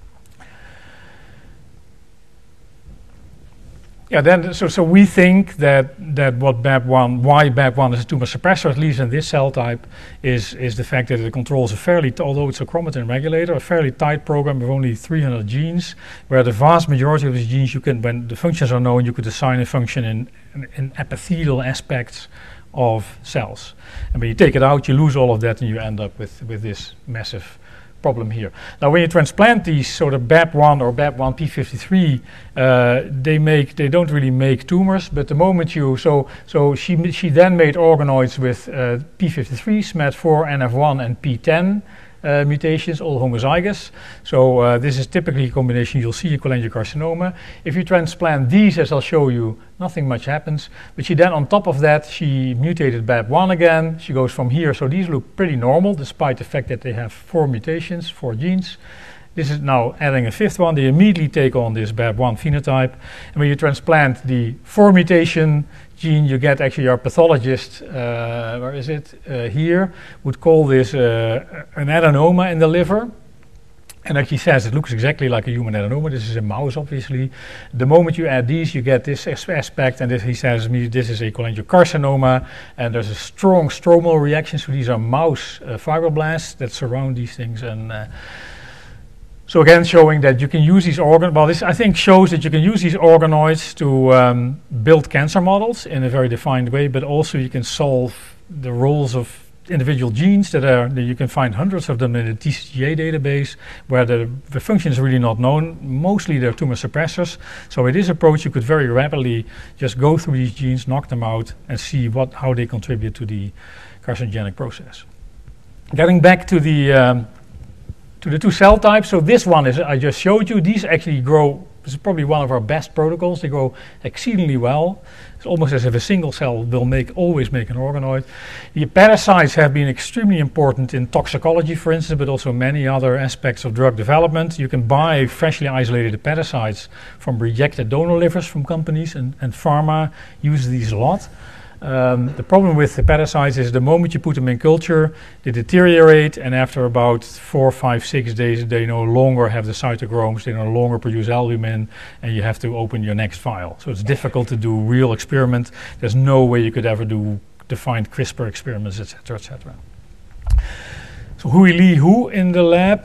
Yeah, then so we think that why BAP1 is a tumor suppressor, at least in this cell type, is the fact that it controls although it's a chromatin regulator, a fairly tight program with only 300 genes, where the vast majority of these genes when the functions are known, you could assign a function in epithelial aspects of cells. And when you take it out, you lose all of that, and you end up with this massive problem here. Now, when you transplant these sort of BAP1 or BAP1 P53, they don't really make tumors. But the moment she then made organoids with P53, SMAD4, NF1, and P10 mutations, all homozygous. So this is typically a combination you'll see in cholangiocarcinoma. If you transplant these, as I'll show you, nothing much happens. But she then, on top of that, she mutated BAP1 again. She goes from here. So these look pretty normal, despite the fact that they have 4 mutations, 4 genes. This is now adding a 5th one. They immediately take on this BAP1 phenotype. And when you transplant the 4 mutation gene, you get actually our pathologist, where is it? Here, would call this an adenoma in the liver. And actually says it looks exactly like a human adenoma. This is a mouse, obviously. The moment you add these, you get this aspect, and he says this is a cholangiocarcinoma, and there's a strong stromal reaction. So these are mouse fibroblasts that surround these things, and so again, showing that you can use these this I think shows that you can use these organoids to build cancer models in a very defined way, but also you can solve the roles of individual genes that you can find hundreds of them in the TCGA database, where the function is really not known. Mostly they're tumor suppressors. So with this approach, you could very rapidly just go through these genes, knock them out, and see how they contribute to the carcinogenic process. Getting back to the 2 cell types, so this one is I just showed you. These actually grow This is probably one of our best protocols. They go exceedingly well. It's almost as if a single cell will always make an organoid. The hepatocytes have been extremely important in toxicology, for instance, but also many other aspects of drug development. You can buy freshly isolated hepatocytes from rejected donor livers from companies, and pharma uses these a lot. The problem with hepatocytes is the moment you put them in culture, they deteriorate, and after about 4, 5, 6 days, they no longer have the cytochromes, they no longer produce albumin, and you have to open your next vial. So it's difficult to do real experiment. There's no way you could ever do defined CRISPR experiments, etc., etc. So Hui Li Hu in the lab.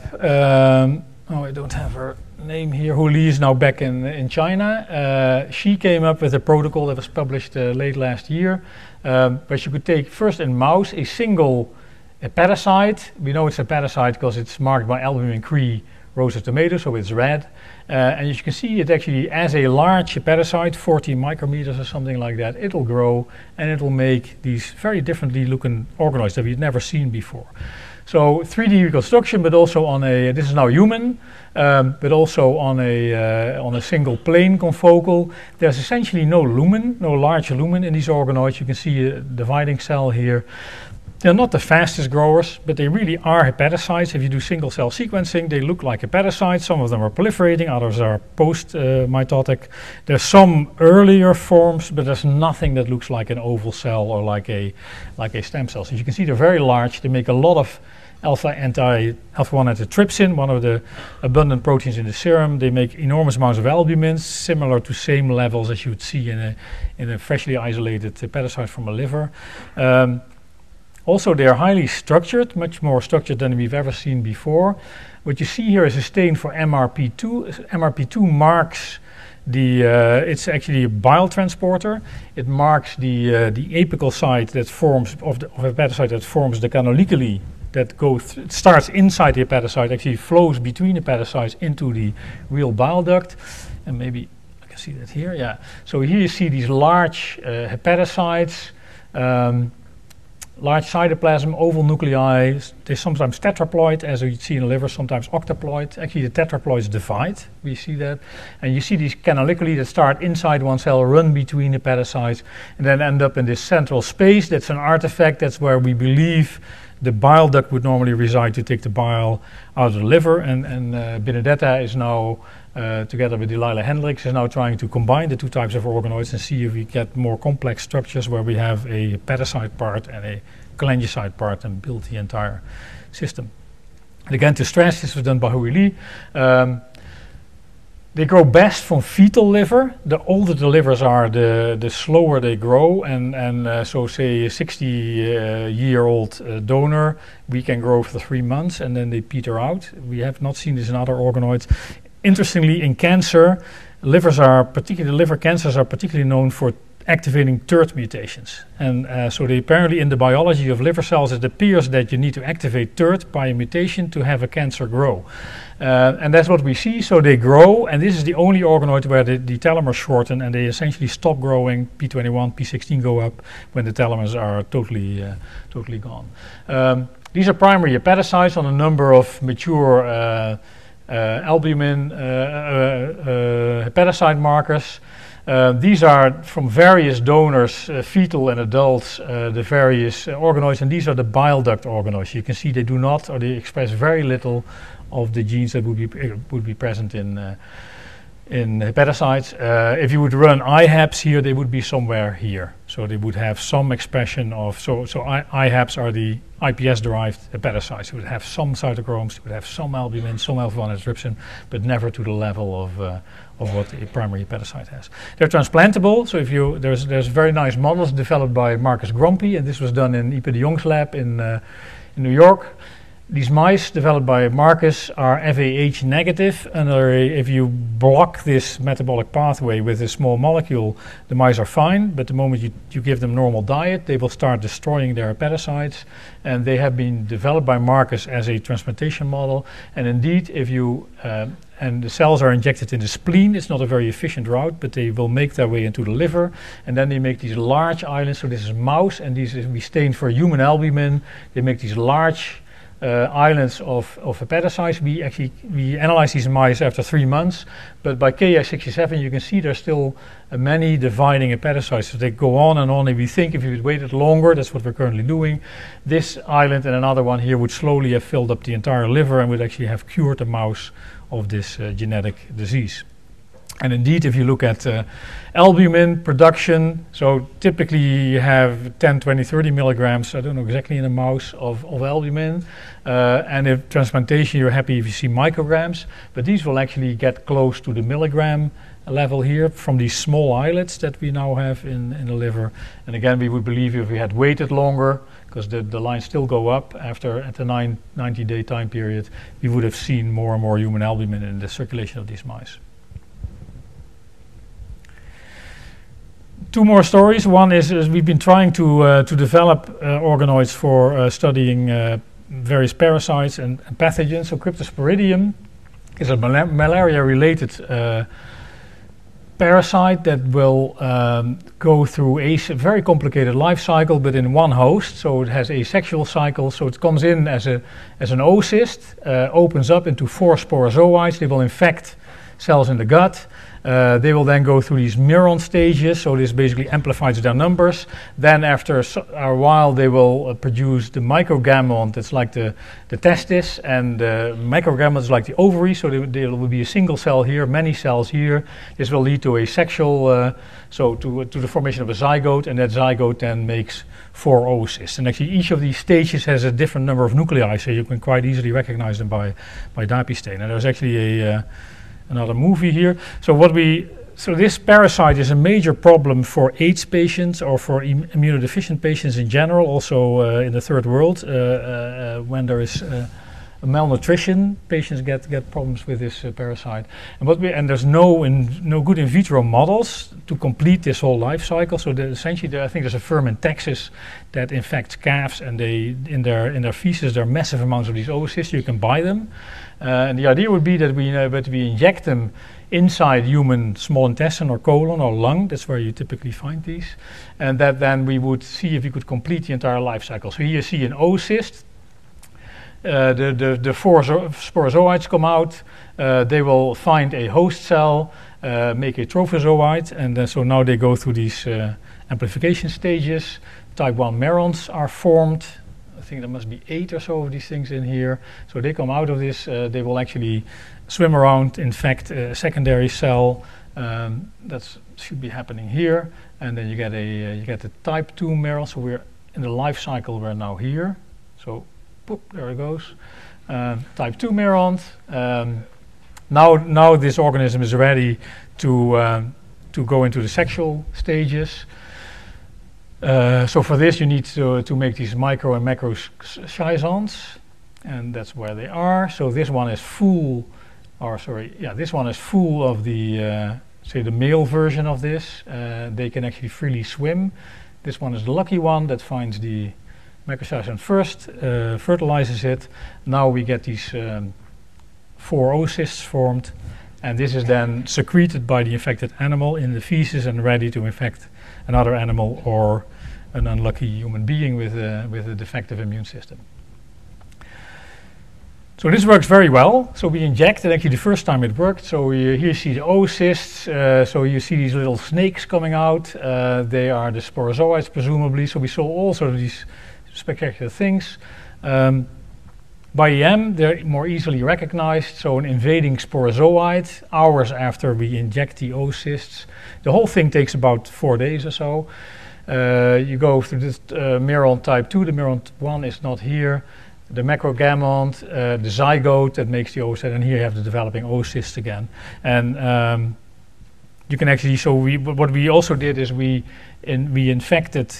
I don't have her name here. Hu Li is now back in China. She came up with a protocol that was published late last year, where she could take first in mouse a single hepatocyte. We know it's a hepatocyte because it's marked by albumin Cre rows of tomato, so it's red. And as you can see, it actually, as a large hepatocyte, 40 micrometers or something like that, it'll grow and it'll make these very differently looking organoids that we've never seen before. So 3D reconstruction, but also on a, this is now human, but also on a single plane confocal. There's essentially no lumen, no large lumen in these organoids. You can see a dividing cell here. They're not the fastest growers, but they really are hepatocytes. If you do single cell sequencing, they look like hepatocytes. Some of them are proliferating, others are post-mitotic. There's some earlier forms, but there's nothing that looks like an oval cell or like a stem cell. So you can see they're very large. They make a lot of alpha-1 antitrypsin, one of the abundant proteins in the serum. They make enormous amounts of albumin, similar to same levels as you would see in a freshly isolated hepatocyte from a liver. Also, they are highly structured, much more structured than we've ever seen before. What you see here is a stain for MRP2. MRP2 marks it's actually a bile transporter. It marks the apical site that forms of hepatocyte that forms the canaliculi that it starts inside the hepatocyte, actually flows between hepatocytes into the real bile duct. And maybe I can see that here, yeah. So here you see these large hepatocytes, large cytoplasm, oval nuclei. They're sometimes tetraploid, as you see in the liver, sometimes octaploid. Actually, the tetraploids divide. We see that. And you see these canaliculi that start inside one cell, run between hepatocytes, and then end up in this central space. That's an artifact. That's where we believe the bile duct would normally reside to take the bile out of the liver. And Benedetta is now, together with Delilah Hendricks, is now trying to combine the two types of organoids and see if we get more complex structures where we have a hepatocyte part and a cholangiocyte part and build the entire system. And again, to stress, this was done by Hui Li. They grow best from fetal liver. The older the livers are, the slower they grow. And so say a 60-year-old donor, we can grow for 3 months and then they peter out. We have not seen this in other organoids. Interestingly, in cancer, liver cancers are particularly known for activating TERT mutations. And so they apparently, in the biology of liver cells, it appears that you need to activate TERT by a mutation to have a cancer grow. And that's what we see. So they grow, and this is the only organoid where the telomeres shorten and they essentially stop growing. P21, P16 go up when the telomeres are totally gone. These are primary hepatocytes on a number of mature albumin hepatocyte markers. These are from various donors, fetal and adults, the various organoids, and these are the bile duct organoids. You can see they do not, or they express very little of the genes that would be present in hepatocytes. If you would run IHAPs here, they would be somewhere here. So they would have some expression of, so IHAPs are the iPS-derived hepatocytes. They would have some cytochromes, they would have some albumin, some alpha-1 antitrypsin, but never to the level of what a primary hepatocyte has. They're transplantable, so if there's very nice models developed by Marcus Grompi, and this was done in Ipe de Jong's lab in New York. These mice developed by Marcus are FAH negative, and if you block this metabolic pathway with a small molecule, the mice are fine, but the moment you give them normal diet, they will start destroying their hepatocytes, and they have been developed by Marcus as a transplantation model. And indeed, if you and the cells are injected in the spleen, it's not a very efficient route, but they will make their way into the liver, and then they make these large islands. So this is mouse, and these we stain for human albumin. They make these large islands of hepatocytes. We analyze these mice after 3 months, but by Ki67 you can see there's still many dividing hepatocytes. So they go on, and we think if we waited longer, that's what we're currently doing, this island and another one here would slowly have filled up the entire liver and would actually have cured the mouse of this genetic disease. And indeed, if you look at albumin production, so typically you have 10, 20, 30 milligrams, I don't know exactly in a mouse, of albumin. And in transplantation, you're happy if you see micrograms, but these will actually get close to the milligram level here from these small islets that we now have in the liver. And again, we would believe if we had waited longer, because the lines still go up at the 90-day time period, we would have seen more and more human albumin in the circulation of these mice. 2 more stories. One is we've been trying to develop organoids for studying various parasites and pathogens. So Cryptosporidium is a malaria-related parasite that will go through a very complicated life cycle, but in one host. So it has a asexual cycle. So it comes in as an oocyst, opens up into 4 sporozoites. They will infect cells in the gut. They will then go through these miron stages, so this basically amplifies their numbers. Then after a while they will produce the microgamete, that's like the testis, and the macrogamete is like the ovary, so there will be a single cell here, many cells here. This will lead to a sexual, to the formation of a zygote, and that zygote then makes 4 oocysts. And actually each of these stages has a different number of nuclei, so you can quite easily recognize them by dipistate. And there's actually another movie here. So this parasite is a major problem for AIDS patients or for immunodeficient patients in general, also in the third world, when there is malnutrition, patients get problems with this parasite. And there's no good in vitro models to complete this whole life cycle. So essentially, I think there's a firm in Texas that infects calves, and in their feces there are massive amounts of these oocysts. You can buy them. And the idea would be that we inject them inside human small intestine or colon or lung. That's where you typically find these. And that then we would see if we could complete the entire life cycle. So here you see an oocyst. The 4 sporozoites come out. They will find a host cell, make a trophozoite, and so now they go through these amplification stages. Type 1 merons are formed. I think there must be 8 or so of these things in here. So they come out of this, they will actually swim around, infect a secondary cell. That should be happening here. And then you get the type 2 meron. So we're in the life cycle, we're now here. So boop, there it goes. Type 2 meron. Now this organism is ready to go into the sexual stages. So for this you need to make these micro and macro schizons, and that's where they are. So this one is full, this one is full of the say the male version of this. They can actually freely swim. This one is the lucky one that finds the macroschizon first, fertilizes it. Now we get these 4 oocysts formed, and this is then secreted by the infected animal in the feces and ready to infect another animal or an unlucky human being with a defective immune system. So this works very well. So we inject, and actually the first time it worked. So here you see the oocysts. So you see these little snakes coming out. They are the sporozoites presumably. So we saw all sort of these spectacular things. By EM, they're more easily recognized. So an invading sporozoite, hours after we inject the oocysts. The whole thing takes about 4 days or so. You go through this meron type 2. The meron 1 is not here. The macrogamete, the zygote that makes the oocyst, and here you have the developing oocysts again. And you can actually, so what we also did is we infected.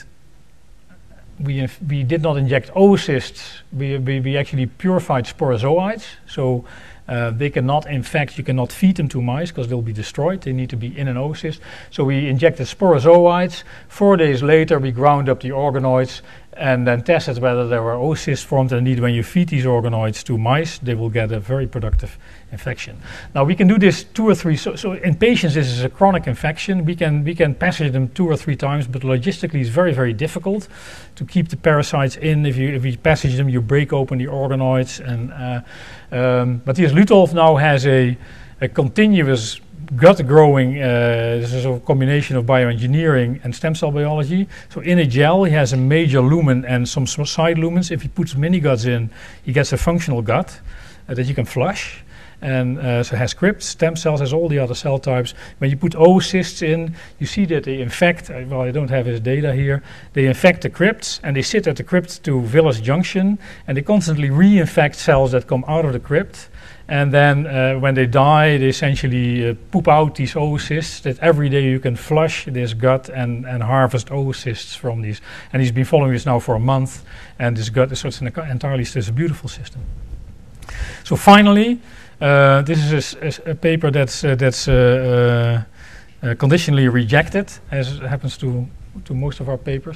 We did not inject oocysts. We actually purified sporozoites. So they cannot infect. You cannot feed them to mice because they'll be destroyed. They need to be in an oocyst. So we injected sporozoites. 4 days later, we ground up the organoids, and then tested whether there were oocysts formed. And indeed, when you feed these organoids to mice, they will get a very productive infection. Now we can do this 2 or 3. So in patients, this is a chronic infection. We can passage them 2 or 3 times, but logistically, it's very, very difficult to keep the parasites in. If you passage them, you break open the organoids. And Matthias Lutolf now has a continuous gut growing, this is a combination of bioengineering and stem cell biology. So in a gel, he has a major lumen and some side lumens. If he puts mini guts in, he gets a functional gut that you can flush. And so it has crypts, stem cells, has all the other cell types. When you put oocysts in, you see that they infect, well, I don't have his data here, they infect the crypts, and they sit at the crypt to villus junction, and they constantly reinfect cells that come out of the crypt. And then when they die, they essentially poop out these oocysts that every day you can flush this gut and harvest oocysts from these. And he's been following this now for a month, and this gut is so it's an entirely it's a beautiful system. So finally, this is a paper that's conditionally rejected, as happens to most of our papers.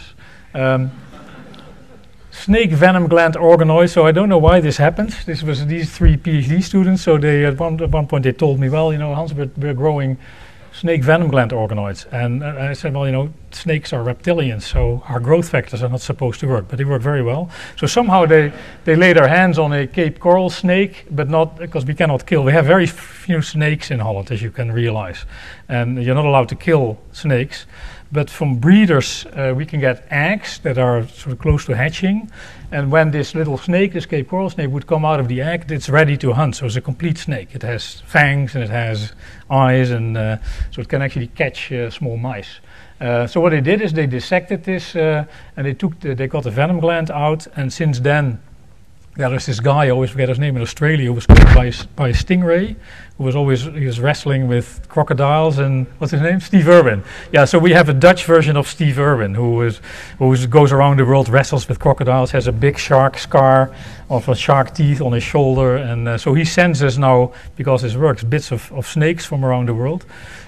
Snake venom gland organoids. So I don't know why this happens. This was these 3 PhD students. So they at one point they told me, well, Hans, we're growing snake venom gland organoids. And I said, well, snakes are reptilians, so our growth factors are not supposed to work, but they work very well. So somehow they laid their hands on a Cape coral snake, but not because we cannot kill. We have very few snakes in Holland, as you can realize, and you're not allowed to kill snakes. But from breeders, we can get eggs that are sort of close to hatching. And when this little snake, this Cape coral snake, would come out of the egg, it's ready to hunt. So it's a complete snake. It has fangs and it has eyes, and so it can actually catch small mice. So what they did is they dissected this, and they got the venom gland out. And since then, there's this guy, I always forget his name, in Australia, who was caught by a stingray, he was wrestling with crocodiles, and what's his name? Steve Irwin. Yeah, so we have a Dutch version of Steve Irwin, who goes around the world, wrestles with crocodiles, has a big shark scar of shark teeth on his shoulder, and so he sends us now, because this works, bits of snakes from around the world.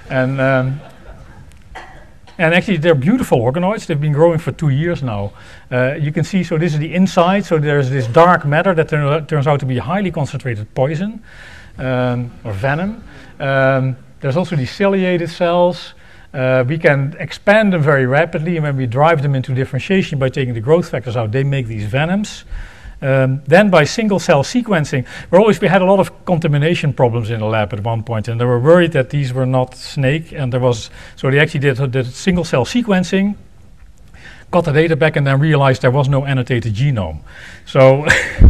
And actually, they're beautiful organoids. They've been growing for 2 years now. You can see, so this is the inside. So there's this dark matter that turns out to be highly concentrated poison or venom. There's also these ciliated cells. We can expand them very rapidly. And when we drive them into differentiation by taking the growth factors out, they make these venoms. Then by single cell sequencing, we had a lot of contamination problems in the lab at one point, and they were worried that these were not snake, and so they actually did single cell sequencing, got the data back, and then realized there was no annotated genome. So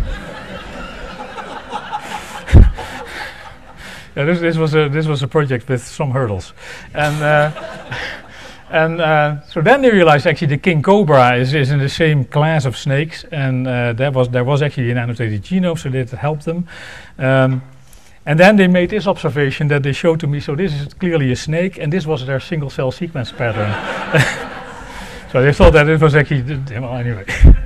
yeah, this was a project with some hurdles, and so then they realized actually the king cobra is in the same class of snakes, and there was actually an annotated genome, so that helped them. And then they made this observation that they showed to me. So this is clearly a snake, and this was their single cell sequence pattern. So they thought that it was actually well, anyway.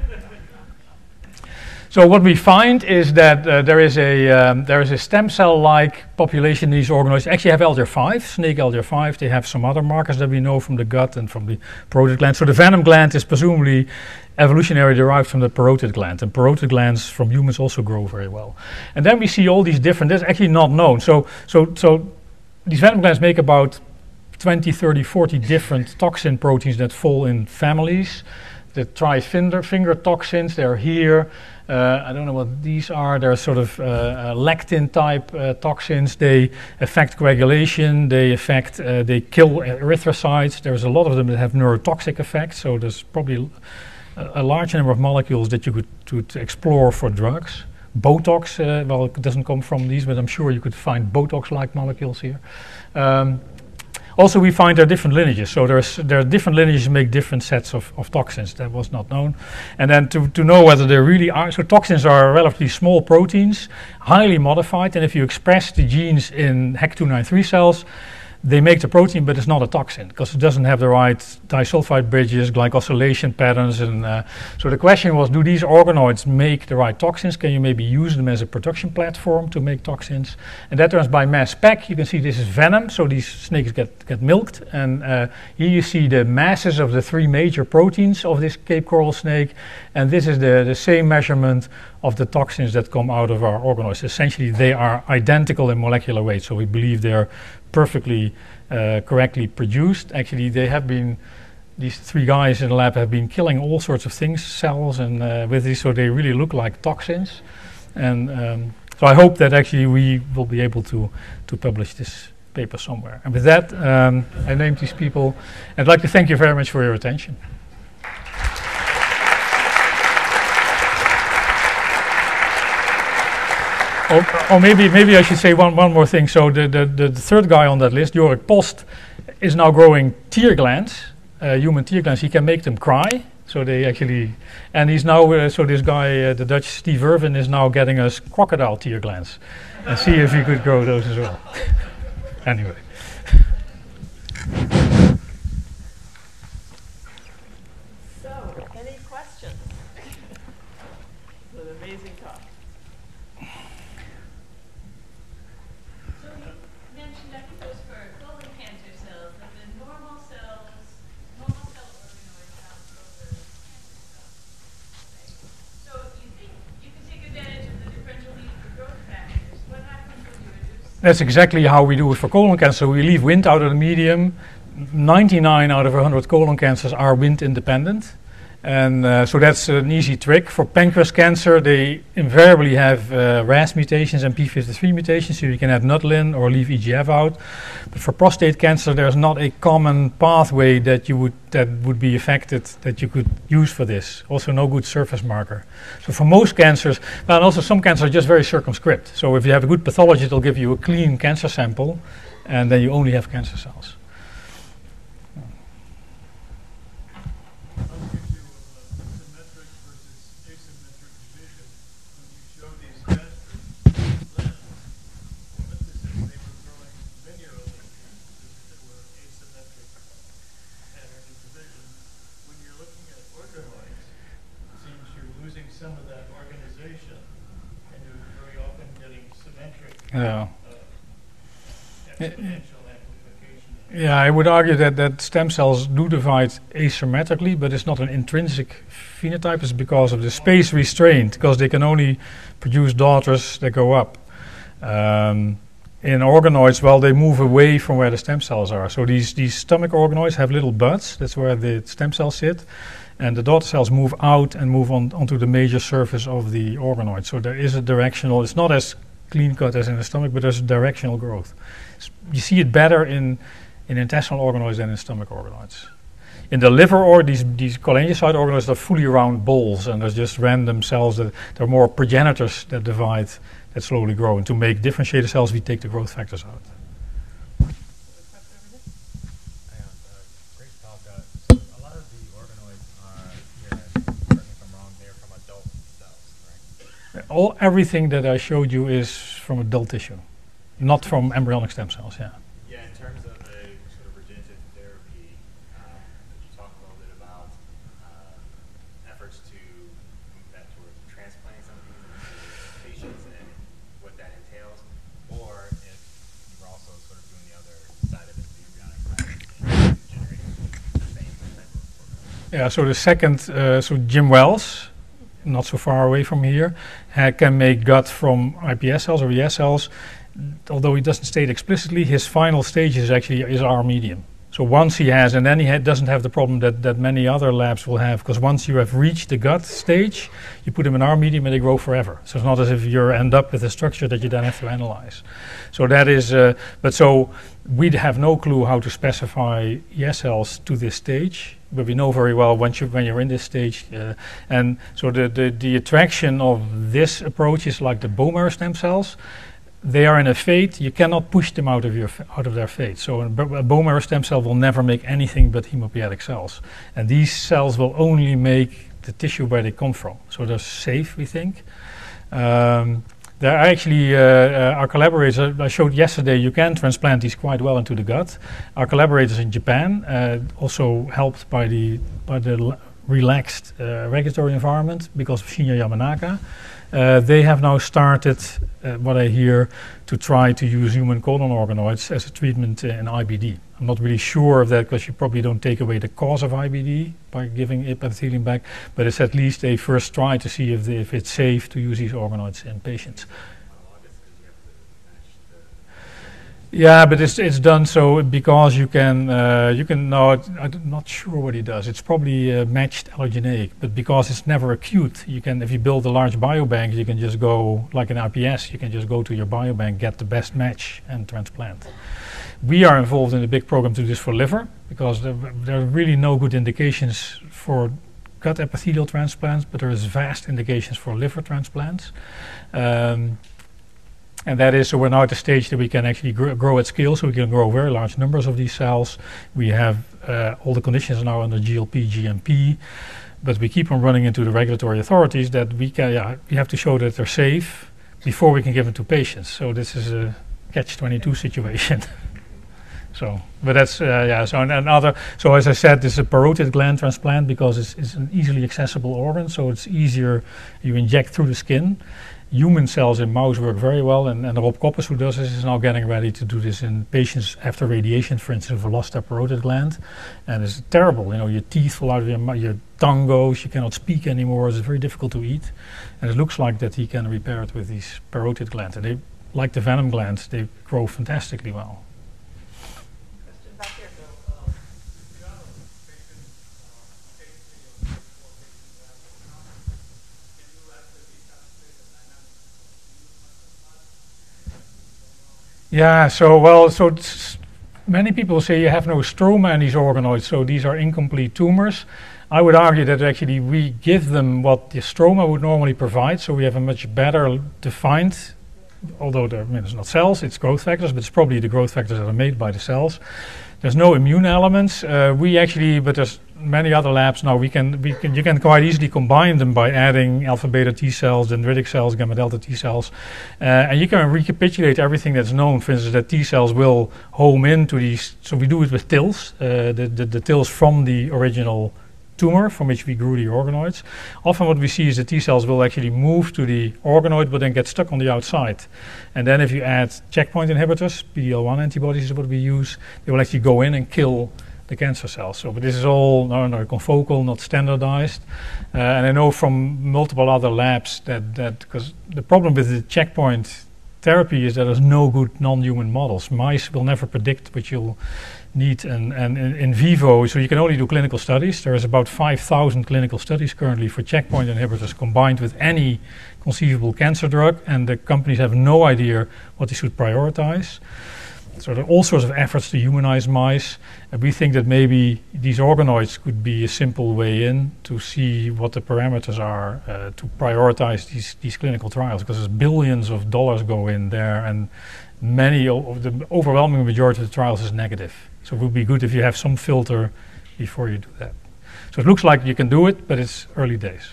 So what we find is that there is a stem cell-like population in these organoids. They actually have LDR5, snake LDR5. They have some other markers that we know from the gut and from the parotid gland. So the venom gland is presumably evolutionarily derived from the parotid gland, and parotid glands from humans also grow very well. And then we see all these different. That's actually not known. So these venom glands make about 20, 30, 40 different toxin proteins that fall in families. The tri-finger toxins, they're here. I don't know what these are. They're sort of lectin-type toxins. They affect coagulation. They kill erythrocytes. There's a lot of them that have neurotoxic effects. So there's probably a large number of molecules that you could explore for drugs. Botox, well, it doesn't come from these, but I'm sure you could find Botox-like molecules here. Also, we find there are different lineages. So there are different lineages that make different sets of toxins. That was not known. And then to know whether they really are. So toxins are relatively small proteins, highly modified. And if you express the genes in HEC293 cells, they make the protein, but it's not a toxin because it doesn't have the right disulfide bridges, glycosylation patterns. And so the question was, do these organoids make the right toxins? Can you maybe use them as a production platform to make toxins? And that turns by mass spec. You can see this is venom, so these snakes get milked. And here you see the masses of the 3 major proteins of this Cape coral snake. And this is the same measurement of the toxins that come out of our organoids. Essentially, they are identical in molecular weight, so we believe they're perfectly correctly produced. Actually, these 3 guys in the lab have been killing all sorts of things, cells, and with these, so they really look like toxins. And so I hope that actually we will be able to publish this paper somewhere. And with that, I named these people. I'd like to thank you very much for your attention. Or maybe I should say one more thing. So the third guy on that list, Jorik Post, is now growing tear glands, human tear glands. He can make them cry. So they actually, and he's now, so this guy, the Dutch Steve Irwin, is now getting us crocodile tear glands. And see if he could grow those as well. Anyway. So, any questions? An amazing talk. So you mentioned that it was for colon cancer cells, that the normal cell organoids have over cancer cells. Right? So you think you can take advantage of the differential need for growth factors. What happens when you reduce? That's exactly how we do it for colon cancer. We leave wind out of the medium. 99 out of 100 colon cancers are wind independent. And so that's an easy trick. For pancreas cancer, they invariably have RAS mutations and P53 mutations, so you can add Nutlin or leave EGF out. But for prostate cancer, there's not a common pathway that would be affected that you could use for this. Also, no good surface marker. So for most cancers, well, and also some cancers are just very circumscript. So if you have a good pathology, it'll give you a clean cancer sample, and then you only have cancer cells. Yeah, I would argue that stem cells do divide asymmetrically, but it's not an intrinsic phenotype. It's because of the space restraint, because they can only produce daughters that go up. In organoids, well, they move away from where the stem cells are. So these stomach organoids have little buds. That's where the stem cells sit. And the daughter cells move out and move onto the major surface of the organoid. So there is a directional, it's not as clean cut as in the stomach, but there's directional growth. You see it better in intestinal organoids than in stomach organoids. In the liver, or these cholangiocyte organoids are fully round balls, and there's just random cells that are more progenitors that divide, that slowly grow. And to make differentiated cells, we take the growth factors out. Great talk. So a lot of the organoids are, correct me if I'm wrong, they're from adult cells, right? Everything that I showed you is from adult tissue, not from embryonic stem cells. Yeah. Yeah. In terms of a sort of regenerative therapy, you talked a little bit about efforts to move that towards transplanting some of these patients and what that entails, or if you were also sort of doing the other side of it, the embryonic side, and generating the same type of organ. Yeah. So the second, so Jim Wells, not so far away from here, can make gut from iPS cells or ES cells. Although he doesn't state explicitly, his final stage is R medium. So once he has, and then he doesn't have the problem that many other labs will have, because once you have reached the gut stage, you put them in R medium and they grow forever. So it's not as if you end up with a structure that you then have to analyze. So that is, but so we have no clue how to specify ES cells to this stage, but we know very well when you're in this stage. And so the attraction of this approach is like the bone marrow stem cells. They are in a fate. You cannot push them out of their fate. So a bone marrow stem cell will never make anything but hematopoietic cells, and these cells will only make the tissue where they come from. So they're safe, we think. But There are actually our collaborators. I showed yesterday you can transplant these quite well into the gut. Our collaborators in Japan, also helped by the relaxed regulatory environment because of Shinya Yamanaka. They have now started, what I hear, to try to use human colon organoids as a treatment in IBD. I'm not really sure of that because you probably don't take away the cause of IBD by giving epithelium back, but it's at least a first try to see if it's safe to use these organoids in patients. Yeah, but it's done so because you can no, I'm not sure what it does. It's probably matched allogeneic, but because it's never acute, you can, if you build a large biobank, you can just go, like an RPS, you can just go to your biobank, get the best match and transplant. We are involved in a big program to do this for liver because there are really no good indications for gut epithelial transplants, but there is vast indications for liver transplants. And that is, so we're now at the stage that we can actually grow at scale, so we can grow very large numbers of these cells. We have all the conditions now under GLP, GMP, but we keep on running into the regulatory authorities that we have to show that they're safe before we can give them to patients. So this is a catch-22 situation. So, but that's, so as I said, this is a parotid gland transplant because it's an easily accessible organ, so it's easier, you inject through the skin. Human cells in mouse work very well, and Rob Koppes, who does this, is now getting ready to do this in patients after radiation, for instance, with lost their parotid gland. And it's terrible, your teeth fall out of your mouth, your tongue goes, you cannot speak anymore, it's very difficult to eat. And it looks like that he can repair it with these parotid glands. And they, like the venom glands, they grow fantastically well. Question back here. Yeah, many people say you have no stroma in these organoids, so these are incomplete tumors. I would argue that actually we give them what the stroma would normally provide, so we have a much better defined, although it's not cells, it's growth factors, but it's probably the growth factors that are made by the cells. There's no immune elements. But there's many other labs now. You can quite easily combine them by adding alpha beta T cells, dendritic cells, gamma delta T cells, and you can recapitulate everything that's known. For instance, that T cells will home into these. So we do it with TILs, the TILs from the original tumor from which we grew the organoids. Often what we see is the T cells will actually move to the organoid but then get stuck on the outside. And then if you add checkpoint inhibitors, PD-L1 antibodies is what we use, they will actually go in and kill the cancer cells. So, but this is all confocal, not standardized. And I know from multiple other labs that because the problem with the checkpoint therapy is that there's no good non-human models. Mice will never predict what you'll need and in vivo, so you can only do clinical studies. There is about 5,000 clinical studies currently for checkpoint inhibitors combined with any conceivable cancer drug, and the companies have no idea what they should prioritize. So there are all sorts of efforts to humanize mice, and we think that maybe these organoids could be a simple way in to see what the parameters are to prioritize these clinical trials, because there's billions of dollars go in there, and many of the overwhelming majority of the trials is negative. So it would be good if you have some filter before you do that. So it looks like you can do it, but it's early days.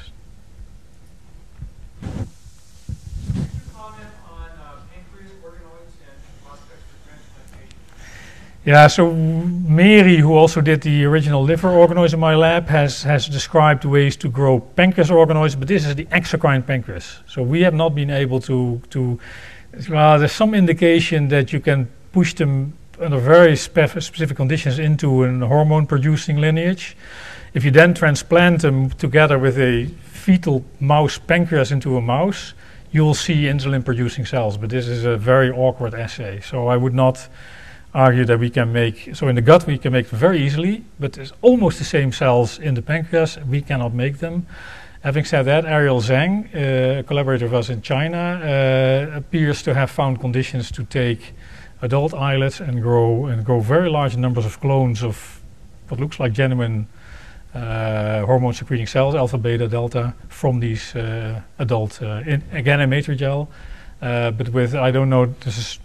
Could you comment on pancreas organoids and prospects for transplantation? Yeah, so Mary, who also did the original liver organoids in my lab, has described ways to grow pancreas organoids, but this is the exocrine pancreas. So we have not been able to there's some indication that you can push them under very specific conditions into a hormone-producing lineage. If you then transplant them together with a fetal mouse pancreas into a mouse, you'll see insulin-producing cells, but this is a very awkward assay. So I would not argue that we can make, so in the gut we can make them very easily, but it's almost the same cells in the pancreas, we cannot make them. Having said that, Ariel Zhang, a collaborator of us in China, appears to have found conditions to take adult islets and grow very large numbers of clones of what looks like genuine hormone-secreting cells, alpha, beta, delta, from these adult, again in Matrigel, but with, I don't know, this is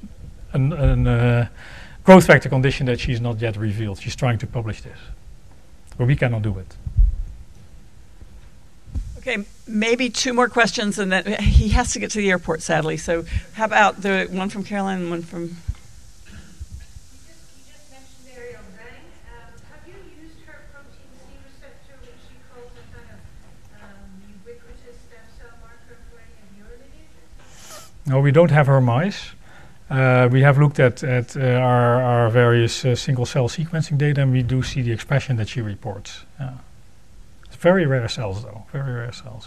a growth factor condition that she's not yet revealed. She's trying to publish this, but we cannot do it. Okay, maybe two more questions, and then he has to get to the airport, sadly. So, how about the one from Caroline and one from? You just mentioned Ariel Zhang. Have you used her protein C receptor, which she calls a kind of ubiquitous stem cell marker for any of your lineages? No, we don't have her mice. We have looked at our various single cell sequencing data, and we do see the expression that she reports. It's very rare cells, though. Very rare cells.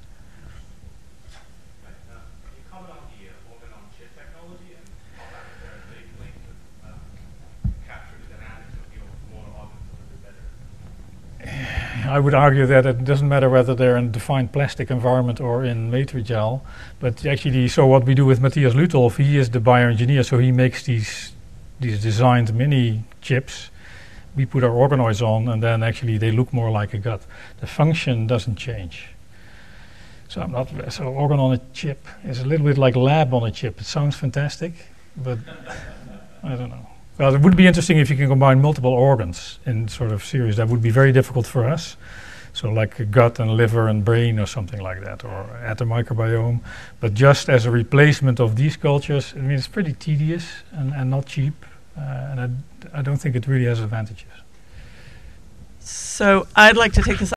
Can you comment on the organ-on-chip technology and how that is a big link to capture the dynamics of your smaller organs a little bit better? I would argue that it doesn't matter whether they're in a defined plastic environment or in Matrigel, but actually, so what we do with Matthias Lutolf, he is the bioengineer, so he makes these designed mini chips. We put our organoids on, and then actually they look more like a gut. The function doesn't change. So organ on a chip is a little bit like lab on a chip. It sounds fantastic, but I don't know. Well, it would be interesting if you can combine multiple organs in sort of series. That would be very difficult for us. So like a gut and liver and brain or something like that, or add a microbiome. But just as a replacement of these cultures, I mean, it's pretty tedious and not cheap. And I don't think it really has advantages. So I'd like to take this